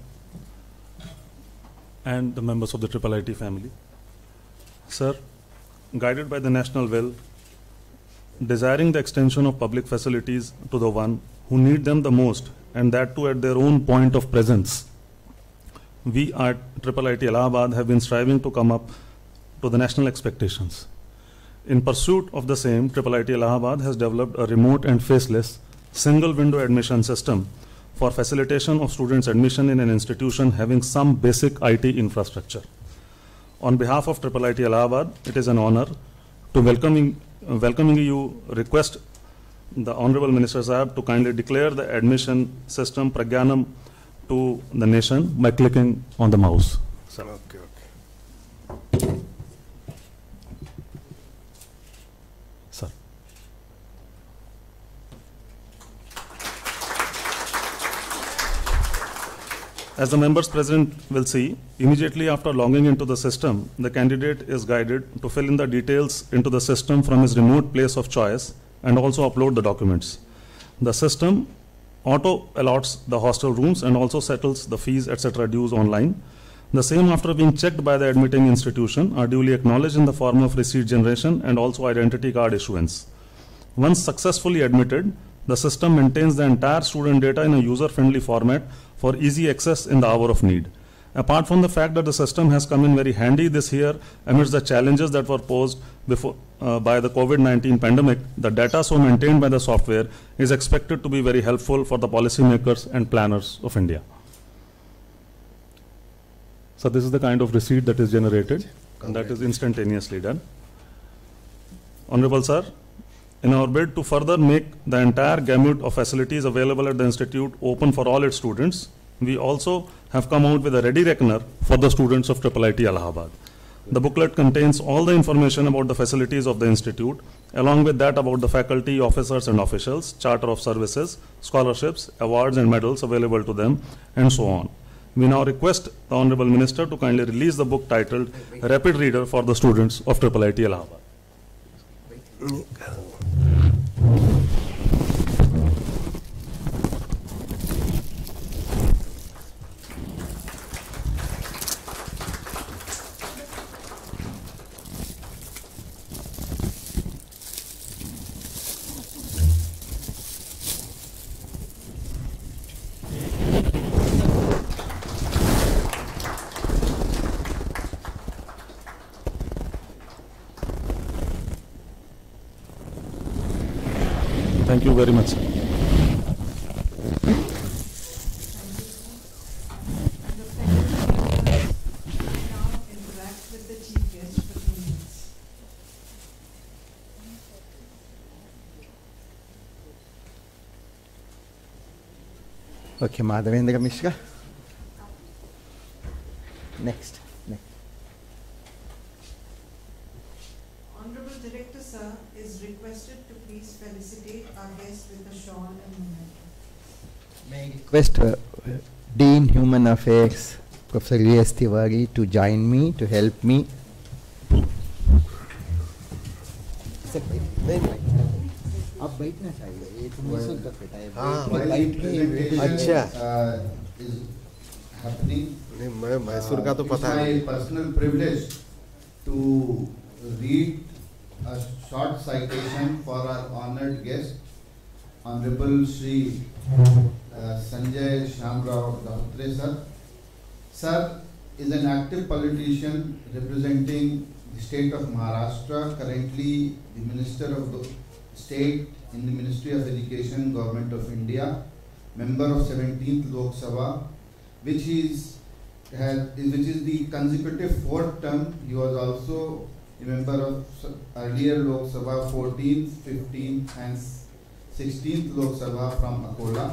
and the members of the IIIT family. Sir, guided by the national will, desiring the extension of public facilities to the one who need them the most, and that too at their own point of presence, we at IIIT Allahabad have been striving to come up to the national expectations. In pursuit of the same, IIIT Allahabad has developed a remote and faceless single window admission system for facilitation of students' admission in an institution having some basic IT infrastructure. On behalf of IIIT Allahabad, it is an honor to welcoming you request the Honorable Minister Sahab to kindly declare the admission system Pragyanam to the nation by clicking on the mouse. Sir. Okay. Sir. As the members present will see, immediately after logging into the system, the candidate is guided to fill in the details into the system from his remote place of choice and also upload the documents. The system auto allots the hostel rooms and also settles the fees, etc. dues online. The same, after being checked by the admitting institution, are duly acknowledged in the form of receipt generation and also identity card issuance. Once successfully admitted, the system maintains the entire student data in a user-friendly format for easy access in the hour of need. Apart from the fact that the system has come in very handy this year amidst the challenges that were posed before, by the COVID-19 pandemic, the data so maintained by the software is expected to be very helpful for the policymakers and planners of India. So this is the kind of receipt that is generated, and that is instantaneously done. Honorable Sir, in our bid to further make the entire gamut of facilities available at the Institute open for all its students, we also have come out with a ready reckoner for the students of IIIT Allahabad. The booklet contains all the information about the facilities of the Institute, along with that about the faculty, officers and officials, charter of services, scholarships, awards and medals available to them, and so on. We now request the Honorable Minister to kindly release the book titled Rapid Reader for the students of IIIT Allahabad. Thank you very much, sir. Now interact with the chief guest for 2 minutes. Okay, Madhavendra Mishra. Next. Honorable Director, sir, is requested to please felicitate our guest with a shawl and memento. May I request Dean Human Affairs, Professor V.S. Tiwari, to join me, to help me. आप बैठना चाहिए, ये तो मैसूर का बेटा है। अच्छा is happening. नहीं, मैं मैसूर का तो पता है। It's my personal privilege to read a short citation for our honored guest, Honorable Shri Sanjay Shamrao Dahotre sir. Sir is an active politician representing the state of Maharashtra, currently the Minister of the State in the Ministry of Education, Government of India, member of 17th Lok Sabha, which is the consecutive 4th term. He was also a member of earlier Lok Sabha 14th, 15th and 16th Lok Sabha from Akola.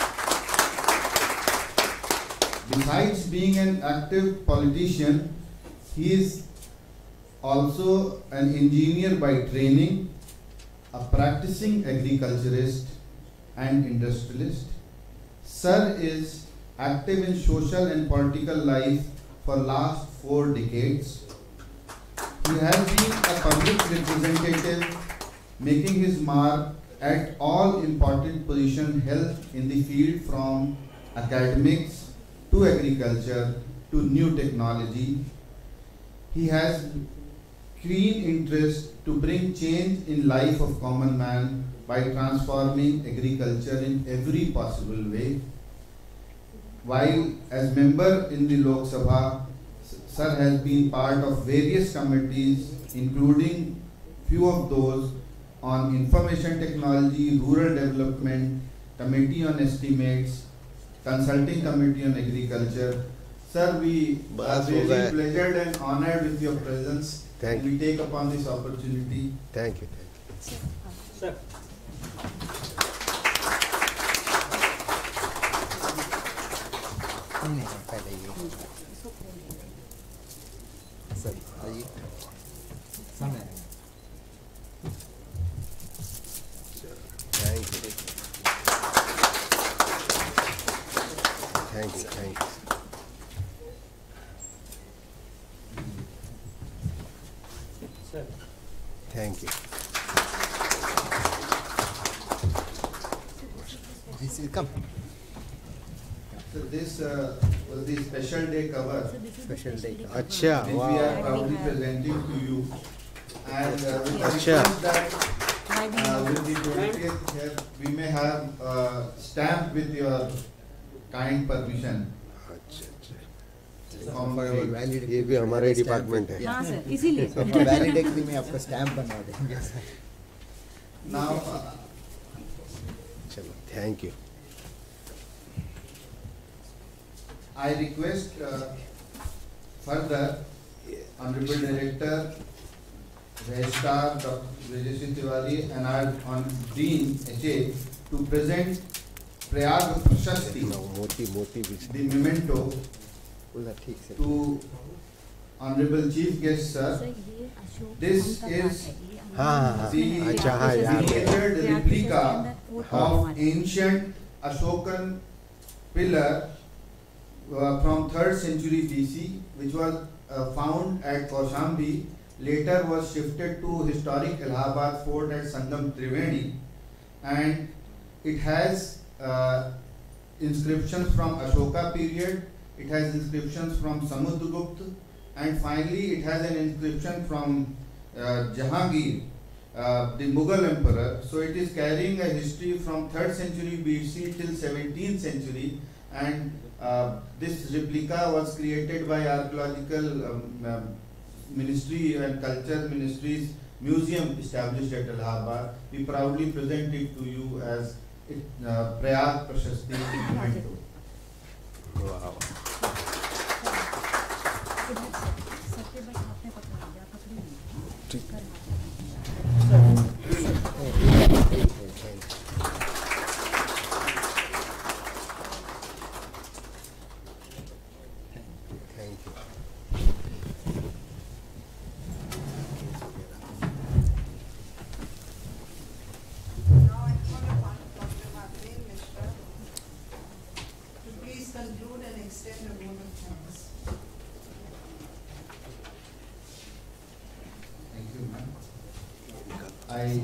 Besides being an active politician, he is also an engineer by training, a practicing agriculturist and industrialist. Sir is active in social and political life for last 4 decades. He has been a public representative, making his mark at all important positions held in the field from academics to agriculture to new technology. He has keen interest to bring change in life of common man by transforming agriculture in every possible way. While as member in the Lok Sabha, Sir has been part of various committees, including few of those on information technology, rural development, committee on estimates, consulting committee on agriculture. Sir, we are really pleasured and honored with your presence. Thank you. We take upon this opportunity. Thank you. Sir. Thank you. Sir. Thank you. This will come. So this was the special day cover Special day. अच्छा, which we are proudly presenting to you. And with the अच्छा. request that with the 20th here, we may have stamp with your kind permission. अच्छा. ये भी हमारे department है। हाँ sir, इसीलिए valid agree में आपका स्टैम्प बनवा देंगे सर। Now, चलो, thank you. I request further Honorable Director, Registrar Dr. Vijay Tiwari and our Dean HA to present Prayag Prashasti, मोती the memento, ठीक से to Honorable Chief Guest Sir. This is हाँ the अच्छा हाँ यार miniature replica of ancient Ashokan pillar from 3rd century BC, which was found at Kaushambi, later was shifted to historic Allahabad fort at Sangam Triveni, and it has inscriptions from Ashoka period, it has inscriptions from Samudragupta, and finally it has an inscription from Jahangir, the Mughal emperor. So it is carrying a history from 3rd century BC till 17th century, and this replica was created by Archaeological Ministry and Culture Ministry's museum established at Allahabad. We proudly present it to you as Prayag Prashasti memento. वाह thank you. Now I call upon Dr. Madhavan Mishra to please conclude and extend a vote of thanks. Thank you, ma'am. I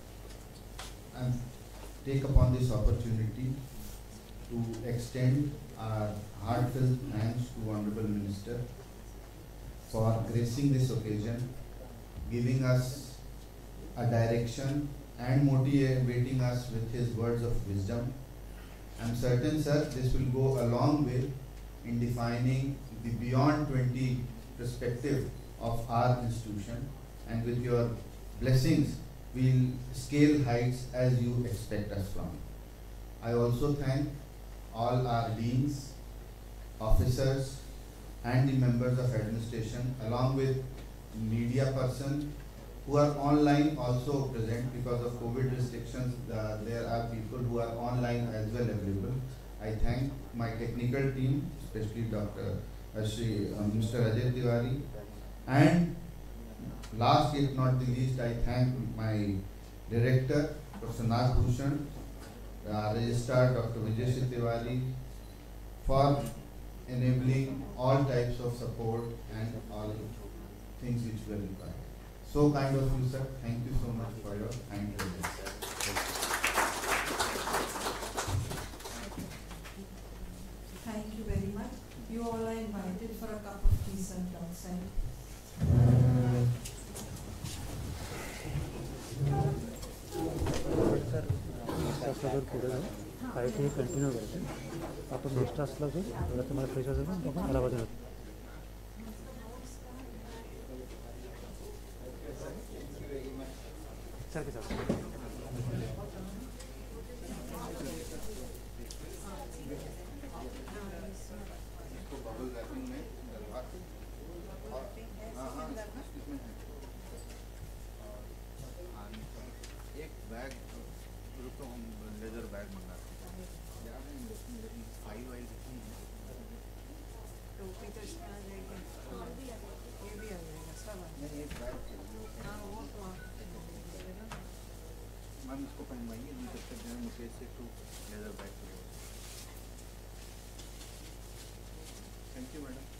take upon this opportunity to extend our heartfelt thanks to Honorable Minister for gracing this occasion, giving us a direction and motivating us with his words of wisdom. I am certain, sir, this will go a long way in defining the beyond 20 perspective of our institution, and with your blessings, we'll scale heights as you expect us from. I also thank all our deans, officers, and the members of administration, along with media person who are online also present because of COVID restrictions. There are people who are online as well available. I thank my technical team, especially Mr. Ajay Tiwari, and last yet not the least, I thank my director, Dr. Nath Bhushan, Registrar Dr. Vijay Tiwari, for enabling all types of support and all things which were required. So kind of you, sir. Thank you so much for your kind presence. Thank you very much. You all are invited for a cup of tea served outside. Five continue करते आपण next असला जो तुम्हाला fresh असेल आपण अलाहाबाद सारखे सारखे एक बैग लेदर बैग मंगा फाइल वाइल टोपी तो इसमें आ जाएगी, ये भी आ जाएगा, सब आ जाएगा। एक बैग हाँ वो तो आप मैम इसको पहनवाइए नहीं तब तक जो मुझे से two leather bag thank you madam.